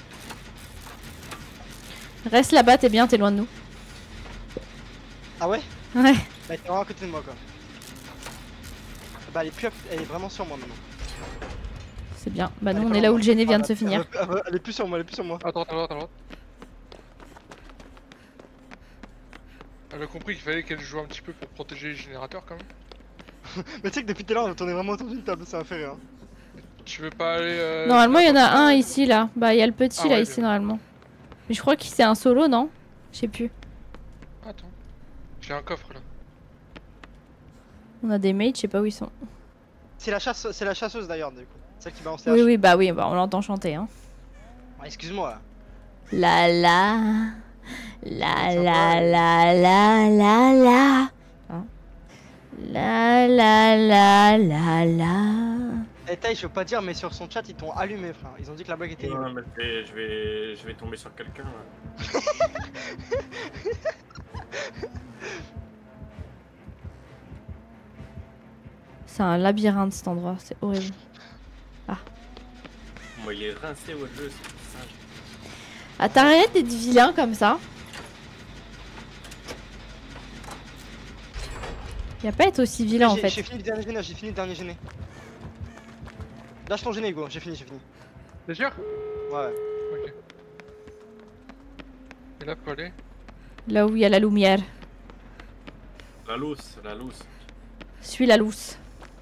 Reste là-bas, t'es bien, t'es loin de nous. Ah ouais? Ouais. Bah elle est vraiment à côté de moi quoi. Bah elle est vraiment sur moi maintenant. C'est bien. Bah nous on est là où le géné vient de se finir. Elle est plus sur moi, Attends. Elle a compris qu'il fallait qu'elle joue un petit peu pour protéger les générateurs quand même. Mais tu sais que depuis tout à l'heure on tournait vraiment autour d'une table, ça m'a fait rire. Hein. Tu veux pas aller Normalement il y en a un ici là. Bah il y a le petit Ah là ouais, ici bien. normalement. Mais je crois que c'est un solo, non? Je sais plus. Attends. J'ai un coffre là. On a des mates, je sais pas où ils sont. C'est la chasseuse d'ailleurs du coup. Celle qui balance les Oui, haches. oui, bah on l'entend chanter. Hein. Ah, excuse-moi. La la. La la la la la la. Hein? La la la la la. Eh Taï, je veux pas dire, mais sur son chat ils t'ont allumé frère. Ils ont dit que la blague était Non, nulle. mais je vais tomber sur quelqu'un. Là. C'est un labyrinthe cet endroit, c'est horrible. Moi, il est rincé votre jeu, c'est tout ça. Ah, t'arrêtes d'être vilain comme ça. Y a pas à être aussi vilain en fait. J'ai fini le dernier gêné, Lâche ton gêné Hugo, j'ai fini. T'es sûr? Ouais. Ok. Et là, faut aller. Là où il y a la lumière. La lousse. Suis la lousse.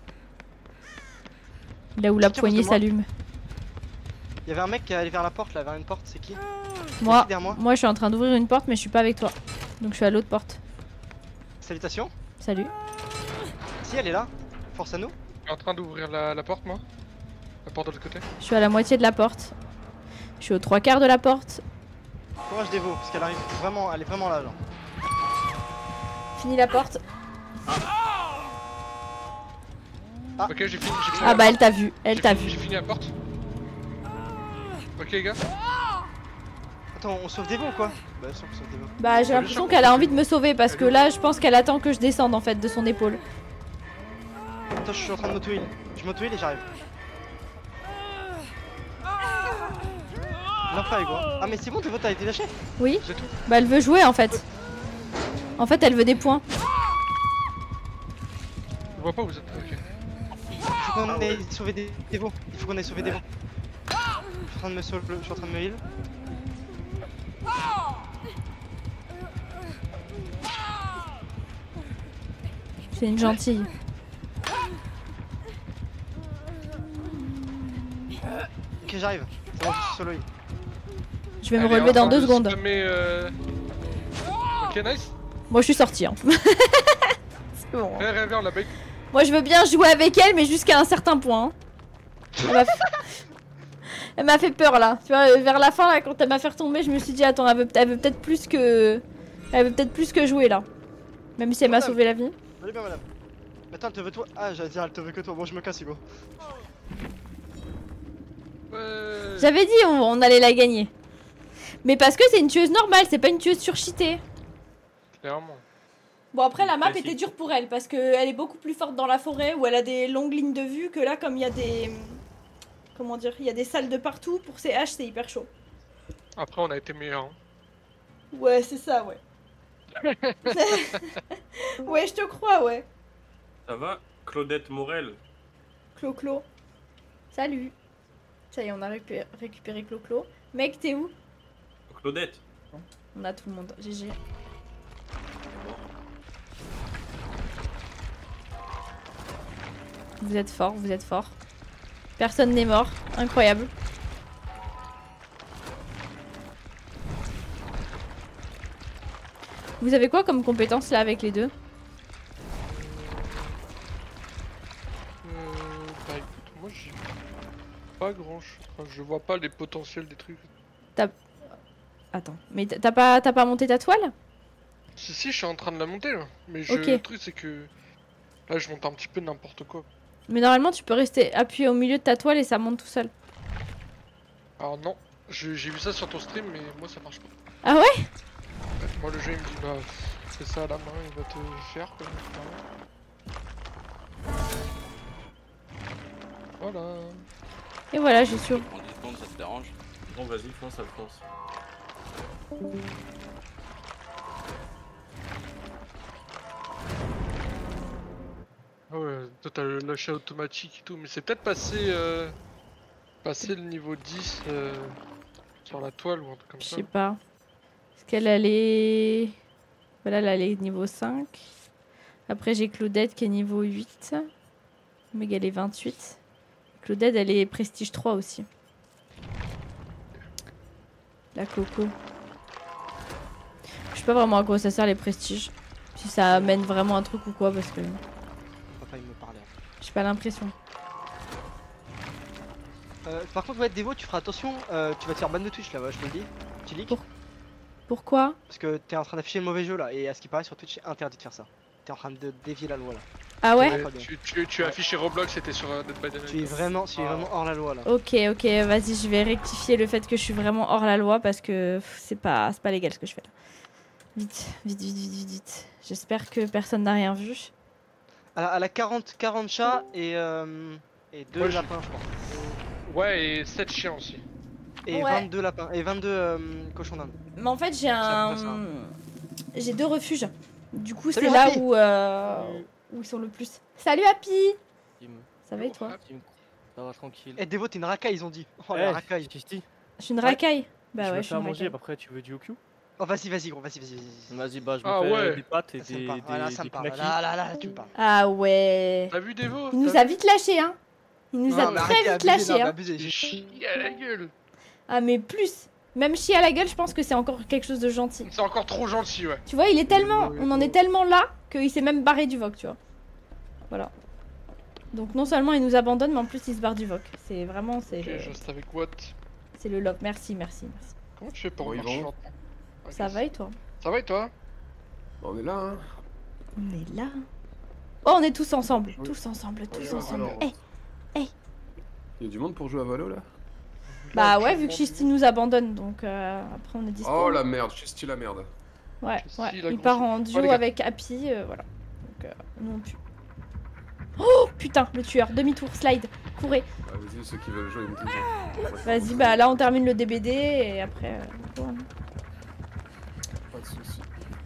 Là où la Qui poignée reste de moi s'allume. Il y avait un mec qui est allé vers la porte là, vers une porte, c'est qui? Moi, derrière moi. moi je suis en train d'ouvrir une porte mais je suis pas avec toi. Donc je suis à l'autre porte. Salutations. Salut. Si elle est là, force à nous. Je suis en train d'ouvrir la porte, moi. La porte de l'autre côté. Je suis à la moitié de la porte. Je suis aux 3/4 de la porte. Courage Devo, parce qu'elle arrive vraiment, elle est vraiment là genre. Fini la porte. Ok, j'ai fini. Ah bah elle t'a vu, elle t'a J'ai vu. fini la porte. Ok, les gars. Attends, on sauve Devo ou quoi? Bah sûr qu'on sauve Devo. Bah j'ai l'impression qu'elle a envie de me sauver parce que là je pense qu'elle attend que je descende en fait de son épaule. Attends, je suis en train de m'auto-heal. Je m'auto-heal et j'arrive. Non pas Hugo. Ah mais c'est bon, Devo t'as été lâché. Oui. C'est tout. Bah elle veut jouer en fait. En fait elle veut des points. Je vois pas où vous êtes. Ok. Il faut qu'on aille sauver Devo. Il faut qu'on aille sauver Devo. Je suis en train de me sauver, je suis en train de me heal. C'est une gentille. Ok j'arrive. C'est bon, je suis solo heal. Je vais me Elle est relever en dans train 2 de secondes. spammer, Ok, nice. Moi je suis sortie hein. C'est bon. Hein. Viens, la bec. Moi je veux bien jouer avec elle mais jusqu'à un certain point. Hein. Elle m'a fait peur là. Tu vois, vers la fin là quand elle m'a fait retomber je me suis dit attends elle veut peut-être plus que... Elle veut peut-être plus que jouer là. Même si elle m'a sauvé la vie. Allez bien madame. Attends, elle te veut toi. Ah j'allais dire elle te veut que toi. Bon je me casse Hugo. Ouais. J'avais dit on allait la gagner. Mais parce que c'est une tueuse normale, c'est pas une tueuse surcheatée. Clairement. Bon après la map Classique. était dure pour elle parce qu'elle est beaucoup plus forte dans la forêt où elle a des longues lignes de vue que là comme il y a des... Comment dire, il y a des salles de partout, pour ces haches c'est hyper chaud. Après, on a été meilleurs. Hein. Ouais c'est ça ouais. Ouais je te crois ouais. Ça va, Claudette Morel? Clo-Clo. Salut. Ça y est on a récupéré Clo-Clo. Mec t'es où? Claudette? On a tout le monde, GG. Vous êtes fort, vous êtes fort. Personne n'est mort, incroyable. Vous avez quoi comme compétence là avec les deux? Bah écoute, moi j'ai pas grand chose. Enfin, je vois pas les potentiels des trucs. Attends, mais t'as pas monté ta toile? Si, je suis en train de la monter là. Mais Ok. le truc c'est que là je monte un petit peu n'importe quoi. Mais normalement, tu peux rester appuyé au milieu de ta toile et ça monte tout seul. Alors non, j'ai vu ça sur ton stream mais moi ça marche pas. Ah ouais? Ouais, moi le jeu il me dit bah fais ça à la main, il va te faire quoi. Voilà. Et voilà, j'ai sur. En 10 secondes, ça te dérange? Bon, vas-y, fonce, ça fonce. Ah ouais, toi t'as le lâcher automatique et tout, mais c'est peut-être passer le niveau 10 sur la toile ou un truc comme Je ça. sais pas. Est-ce qu'elle allait. Voilà, elle est niveau 5. Après, j'ai Claudette qui est niveau 8. Omega, elle est 28. Claudette, elle est prestige 3 aussi. La Coco. Je sais pas vraiment à quoi ça sert les prestiges. Si ça amène vraiment un truc ou quoi, parce que Papa, il me parlait. j'ai pas l'impression. Par contre, ouais, Devo, tu feras attention, tu vas te faire ban de Twitch là, ouais, je te le dis. Tu leak. Pourquoi? Parce que t'es en train d'afficher le mauvais jeu là, et à ce qui paraît sur Twitch, c'est interdit de faire ça. T'es en train de dévier la loi là. Ah ouais? Tu as affiché Roblox, c'était sur Dead by Daylight. Tu es vraiment hors la loi là. Ok, vas-y, je vais rectifier le fait que je suis vraiment hors la loi parce que c'est pas légal ce que je fais là. Vite. J'espère que personne n'a rien vu. À la 40 chats et 2 Ouais, lapins, je crois. Ouais, et 7 chiens aussi. Et Ouais. 22 lapins, et 22 cochons d'Inde. Mais en fait, j'ai Ça, j'ai 2 refuges. Du coup, Salut, c'est là Happy. où ils sont le plus. Salut Happy! Tim, Ça va et toi? Tim, ça va tranquille. Eh, Devo, t'es une racaille, ils ont dit. Oh, Eh, la racaille. Kisti, Je suis une Ouais. racaille. je Bah vais ouais, me je suis faire une manger, racaille. après tu veux du OQ? Oh, vas-y, gros, vas-y. Vas-y, bah je me Ah fais ouais. des pâtes et Ça me des parle. Voilà, ça me parle. knackis. Là, tu me parles. Ah ouais. T'as vu Devo? Il nous a vite lâché, hein. Il nous a Non, mais très arrêtez, vite abusez, non, lâché, mais hein. abusez. J'ai chié à la gueule. Ah mais plus. Même chier à la gueule, je pense que c'est encore quelque chose de gentil. C'est encore trop gentil, ouais. Tu vois, il est tellement, on en est tellement là qu'il s'est même barré du VOC, tu vois. Voilà. Donc non seulement il nous abandonne, mais en plus il se barre du VOC. C'est vraiment, Ok, je reste avec what? c'est le love. Merci. Comment tu fais pour Bon, marcher Yvan. lentement? Ok, Ça va et toi? Ça va et toi? Bon, on est là, hein. On est là. Oh, on est tous ensemble, Oui. tous ensemble. Alors, Eh, eh. Il y a du monde pour jouer à Valo là? Bah ouais, vu que Shisti nous abandonne, donc après on est dispo. Oh la merde, j'ai style la merde. Ouais, Shisti, ouais. la Il grosse- part en duo Oh, les gars. avec Happy, voilà. Donc nous on pue. Oh putain, le tueur, demi-tour, slide, courez. Ah, vas-y, ceux qui veulent jouer, ils me disent. Vas-y, bah là on termine le DBD et après. Voilà. Pas de soucis.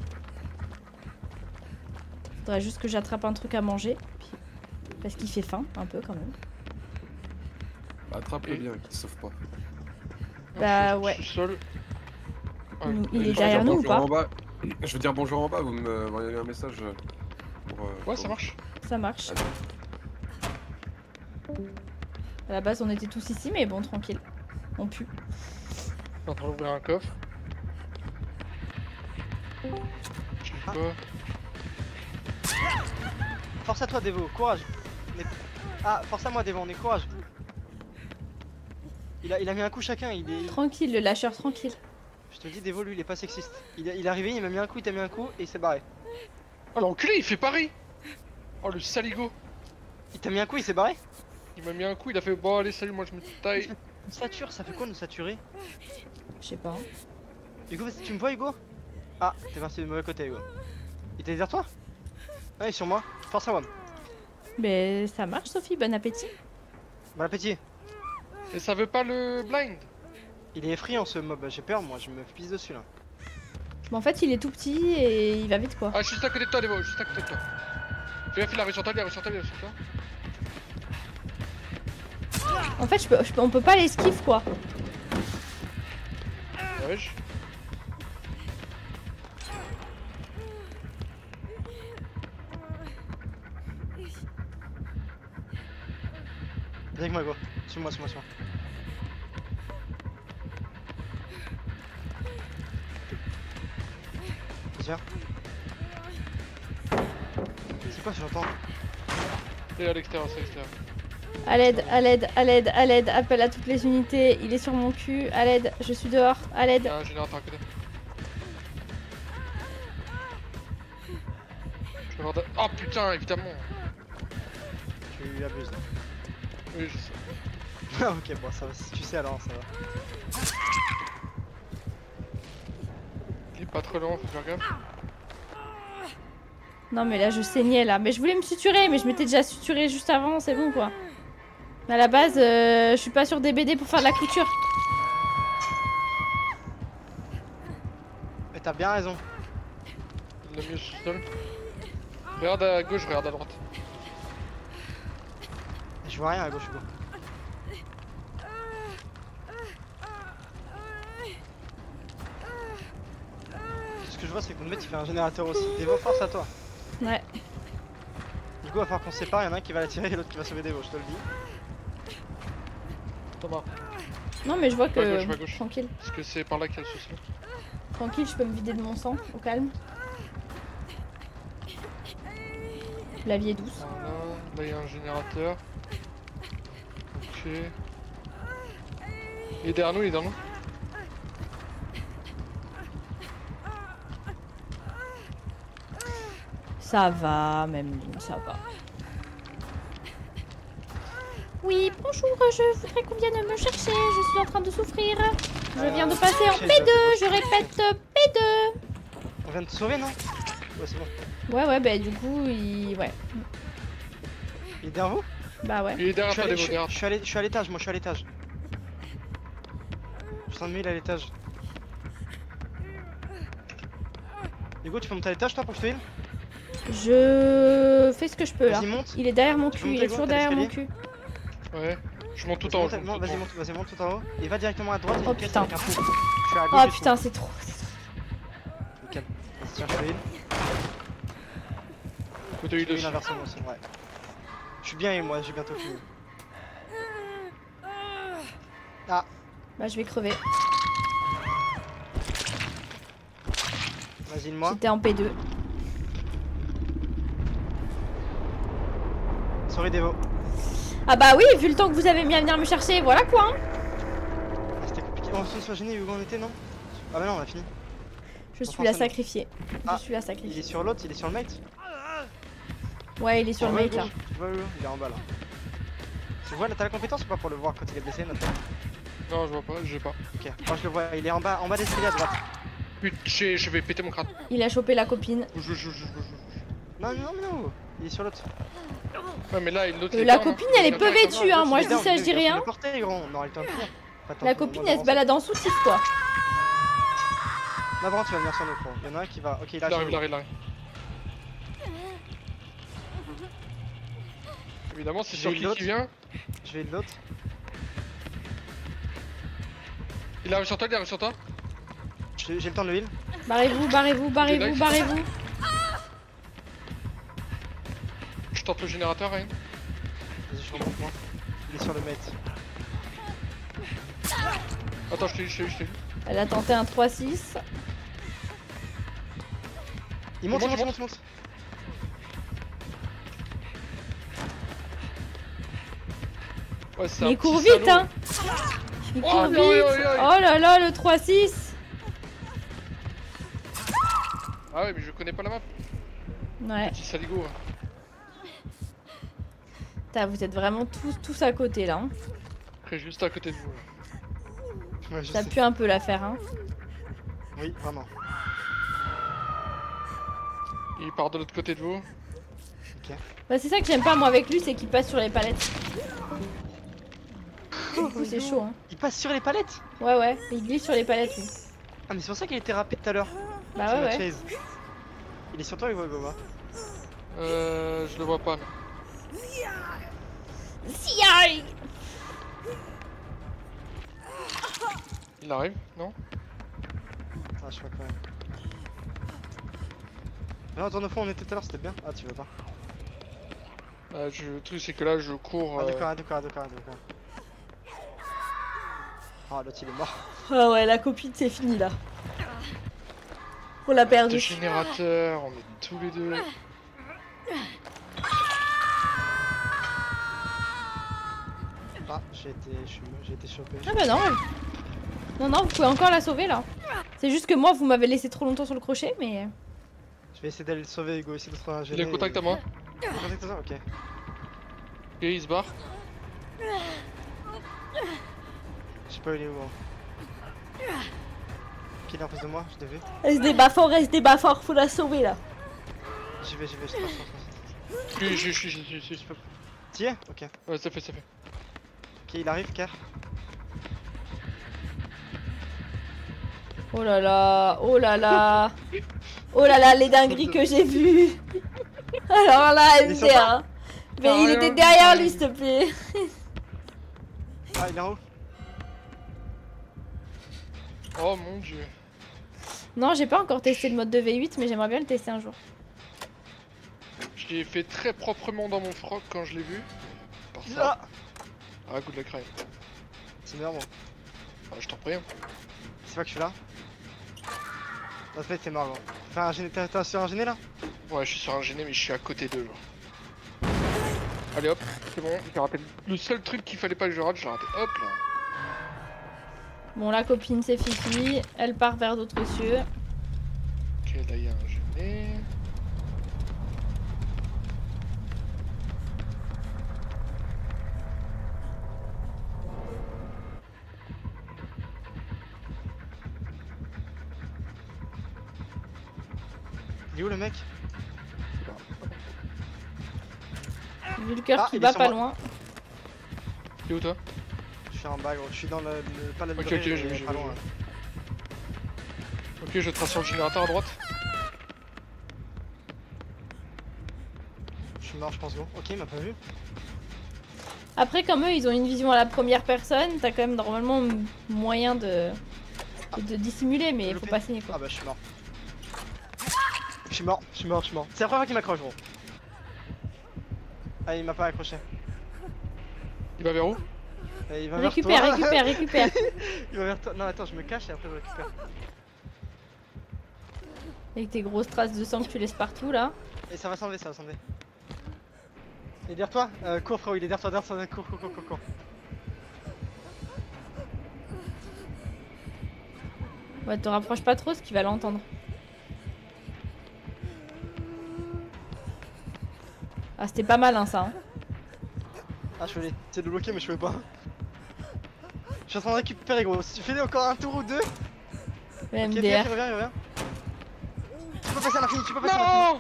Faudrait juste que j'attrape un truc à manger. Puis... Parce qu'il fait faim, un peu quand même. Attrape-le Et- bien, qu'il te sauve pas. Bah, Je ouais. suis seul. Ah, Il est Je vais derrière dire nous ou bonjour pas en bas. Je veux dire bonjour en bas, vous me envoyez un message pour. Ouais, pour- ça marche. Ça marche. Allez. À la base on était tous ici, mais bon, tranquille. On pue. Je suis en train d'ouvrir un coffre. Je sais Ah. pas. Force à toi, Devo, courage. Ah, force à moi, Devo, on est courage. Il a mis un coup chacun, il est. Tranquille, le lâcheur, tranquille. Je te dis, Devo, lui, il est pas sexiste. Il est arrivé, il m'a mis un coup, il t'a mis un coup, et il s'est barré. Oh l'enculé, il fait pareil. Oh le saligo. Il t'a mis un coup, il s'est barré. Il m'a mis un coup, il a fait bon allez salut, moi je me taille. Une sature, ça fait quoi, nous saturer? Je sais pas. Hugo, vas-y, tu me vois, Hugo? Ah, t'es passé du mauvais côté, Hugo. Il était derrière toi? Ah, il est sur moi. Force à moi. Mais ça marche, Sophie, bon appétit. Bon appétit. Et ça veut pas le blind. Il est effrayant ce mob, j'ai peur, moi, je me pisse dessus là. Bon, en fait, il est tout petit et il va vite, quoi. Ah juste à côté de toi Devo, juste à côté de toi. Fais gaffe, il arrive sur toi, il arrive sur toi, il arrive sur toi. En fait, on peut pas l'esquive, quoi. Ouais, je... Viens avec moi, Hugo. Suis-moi, suis-moi, suis-moi. Viens. C'est quoi ce que j'entends? C'est à l'extérieur, c'est à l'extérieur. À l'aide, à l'aide, à l'aide, à l'aide. Appel à toutes les unités. Il est sur mon cul. À l'aide, je suis dehors. À Il y l'aide. a un générateur à côté. Je vais voir oh putain, évidemment. Tu abuses. Oui, je sais. Ah ok, bon, ça va. Si tu sais alors, ça va. Il est pas trop long, faut faire gaffe. Non mais là je saignais là. Mais je voulais me suturer, mais je m'étais déjà suturé juste avant, c'est bon quoi. Mais à la base, je suis pas sur DBD pour faire de la couture. Mais t'as bien raison. Il l'a mieux sous sol. Regarde à gauche, regarde à droite. Je vois rien à gauche, Hugo. Ce que je vois, c'est que mon mec il fait un générateur aussi. Devo, force à toi. Ouais. Du coup, il va falloir qu'on se sépare. Il y en a un qui va la tirer et l'autre qui va sauver Devo, je te le dis. Thomas, Non mais je vois que... va à gauche. Tranquille. parce que c'est par là qu'il y a le souci. Tranquille, je peux me vider de mon sang, au calme. La vie est douce. Voilà, là il y a un générateur. Ok. Il est derrière nous, il est derrière nous. Ça va, même Lynn, ça va. Oui, bonjour, je voudrais qu'on vienne me chercher, je suis en train de souffrir. Je viens de passer en P2, je répète P2. On vient de te sauver, non? Ouais, c'est bon. Ouais, bah du coup, ouais. Il est derrière vous? Bah ouais. Il est derrière toi, je Devo, derrière. suis à l'étage, moi je suis à l'étage. Je suis en 1000 à l'étage. Hugo, tu peux monter à l'étage toi pour que je te heal? Je fais ce que je peux là. Vas-y, monte. Il est derrière mon Tu peux cul, il monter, est toujours Hugo, t'as derrière mon cul. Ouais. Je monte tout en haut. Vas-y, monte tout en haut. Et va directement à droite. Oh, et une pièce putain. avec un trou. Je suis à gauche Oh du putain, trou. c'est trop. Nickel. Vas-y, tiens, je te heal. Faut te heal Je te heal aussi. inversement aussi, ouais. Je suis bien et moi, j'ai bientôt fini. Ah, Bah je vais crever. vas-y, moi. J'étais en P2. Sorry, Devo. Ah bah oui, vu le temps que vous avez mis à venir me chercher, voilà quoi. Hein. Ah, c'était compliqué. On se soit gêné où on était, non? Ah, bah non, on a fini. Je suis la sacrifiée. Ah, Je suis la Il est sacrifiée. sur l'autre, il est sur le mate. Ouais, il est sur le mate là. Tu vois, il est en bas là. Tu vois, là, t'as la compétence ou pas pour le voir quand il est blessé, notre pote? Non, je vois pas, j'ai pas. Ok, moi je le vois, il est en bas d'escalier à droite. Putain, je vais péter mon crâne. Il a chopé la copine. Bouge. Non, il est sur l'autre. Ouais, mais là, l'autre. La copine, elle est peu vêtue, hein. Moi je dis ça, je dis rien. Le porter, gros, on aura le temps de finir. La copine, elle se balade en soutif quoi. Navrant, tu vas venir sur nous, gros. Il y en a un qui va. Ok, Il arrive. Évidemment, c'est sur J'ai qui l'autre. qui vient. Je vais de l'autre. Il arrive sur toi, J'ai le temps de le heal. Barrez-vous, barrez-vous. Je tente le générateur, Ryan. Vas-y, je remonte moi. Il est sur le mate. Attends, je t'ai eu. Elle a tenté un 3-6. Il monte. Ouais, c'est Mais un il court petit vite, salaud. hein. Il Oh, court non, vite. oui. Oh là là, le 3-6. Ah ouais, mais je connais pas la map. Ouais. Petit saligo. Putain, vous êtes vraiment tous à côté là. Hein. Après, juste à côté de vous. Là. Ouais, je Ça sais. pue un peu l'affaire. Hein. Oui, vraiment. Il part de l'autre côté de vous. Bah, c'est ça que j'aime pas moi avec lui, c'est qu'il passe sur les palettes. Du coup, c'est chaud. Hein. Il passe sur les palettes. Ouais, il glisse sur les palettes lui. Ah, mais c'est pour ça qu'il était rapide tout à l'heure. Bah C'est notre ouais. phase. Il est sur toi, Hugo, Goma. Je le vois pas. Là. Si aïe. Il arrive, non? Ah, je crois quand même. Non, tourne au fond, on était tout à l'heure, c'était bien. Ah, tu veux pas. Le truc, c'est que là, je cours. Ah, d'accord. Ah, l'autre il est mort. Ah ouais, la copine c'est fini là. On l'a Le perdu. générateur, on est tous les deux. Ah, j'ai été chopé. Ah bah non. Non, non, vous pouvez encore la sauver là. C'est juste que moi, vous m'avez laissé trop longtemps sur le crochet, mais... Je vais essayer d'aller le sauver, Hugo, essayer de trouver un Il est en contact à moi. Contact à toi, ok. Ok, il se barre. Je sais pas où il est où. Ok, il est en face de moi, je l'ai vu. Reste des bas fort, faut la sauver là. J'y vais, je trace. Je peux. T'y es? Ok. Ouais, ça fait. Ok, il arrive, Ker. Oh là là, oh là là. Oh là là, les dingueries que j'ai vues. Alors là, Ils sont MDR. Mais il était derrière lui, s'il te plaît. Ah, il est en haut. Oh mon dieu. Non, j'ai pas encore testé le mode de V8, mais j'aimerais bien le tester un jour. Je l'ai fait très proprement dans mon froc quand je l'ai vu. Par ça. Ah, coup de la crème. C'est mort, moi. Ah, je t'en prie. Hein. C'est pas que je suis là. En fait, c'est mort, gros. T'es sur un gêné là? Ouais, je suis sur un gêné, mais je suis à côté d'eux, genre. Allez hop, c'est bon, j'ai raté. Le seul truc qu'il fallait pas que je rate, j'ai raté. Hop là. Bon, la copine, c'est Fifi. Elle part vers d'autres cieux. Ok, là il y a un gêné. Il est où le mec? Vu le cœur Ah, qui il est bat sur pas moi. loin. T'es où toi? Je suis en bas, gros. Je suis dans pas la Ok, librairie, j'ai mais vu. pas loin. Ok, je trace sur le générateur à droite. Je suis mort, je pense, gros. Ok, il m'a pas vu. Après, comme eux, ils ont une vision à la première personne, t'as quand même normalement moyen de dissimuler, mais faut Loupé. pas saigner Ah quoi. bah, je suis mort. Je suis mort. C'est la première fois qu'il m'accroche, gros. Ah, il m'a pas accroché. Il va vers où? Et il va vers Récupère, toi. récupère. Il va vers toi. Non, attends, je me cache et après je récupère. Avec tes grosses traces de sang que tu laisses partout là. Et ça va s'enlever, Il est derrière toi? Cours, frérot, il est derrière toi, cours. Ouais, te rapproche pas trop, ce qu'il va l'entendre. Ah, c'était pas malin ça. Hein. Ah, je voulais essayer de le bloquer, mais je pouvais pas. Je suis en train de récupérer, gros. Si tu fais encore un tour ou deux. Le Ok, MDR. viens, il revient. Tu peux passer à l'infini, Non.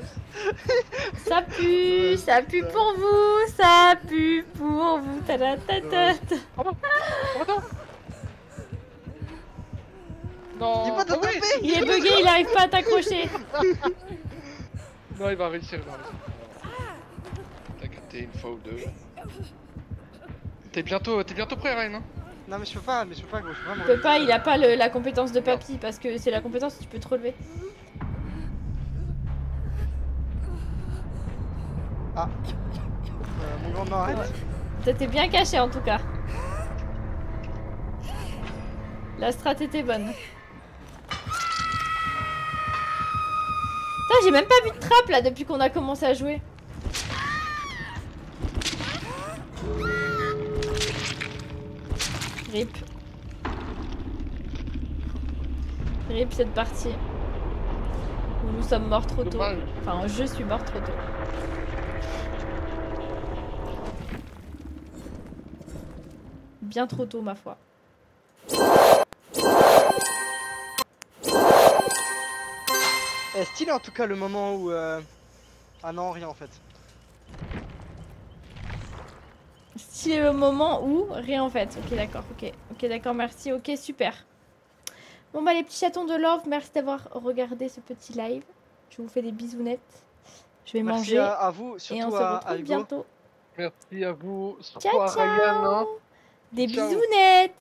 Ça pue pour vous, ça pue pour vous. Tadatatat. Attends. Non. Dis pas de Ah oui. taper. Il est bugué, il arrive pas à t'accrocher. Non, il va réussir. T'as capté une fois ou deux. T'es bientôt prêt, Ryan, hein? Non, mais je peux pas, gros. Je peux pas Il peut pas, il a pas la compétence de papy parce que c'est la compétence où tu peux te relever. Ah. Mon grand, non, arrête. T'étais bien caché en tout cas. La strat était bonne. Putain, j'ai même pas vu de trappe là depuis qu'on a commencé à jouer. RIP. RIP cette partie. Où nous sommes morts trop tôt. Dommage. Enfin, je suis mort trop tôt. Bien trop tôt, ma foi. Stylé en tout cas le moment où. Ah non, rien en fait. Si le moment où rien en fait. Ok, d'accord, ok, d'accord, merci, ok, super. Bon bah les petits chatons de Love, merci d'avoir regardé ce petit live. Je vous fais des bisounettes. Je vais Merci manger à vous, et on surtout se à retrouve Hugo. bientôt. Merci à vous. Ciao, Surtout à Ryan, hein. Des Ciao. bisounettes.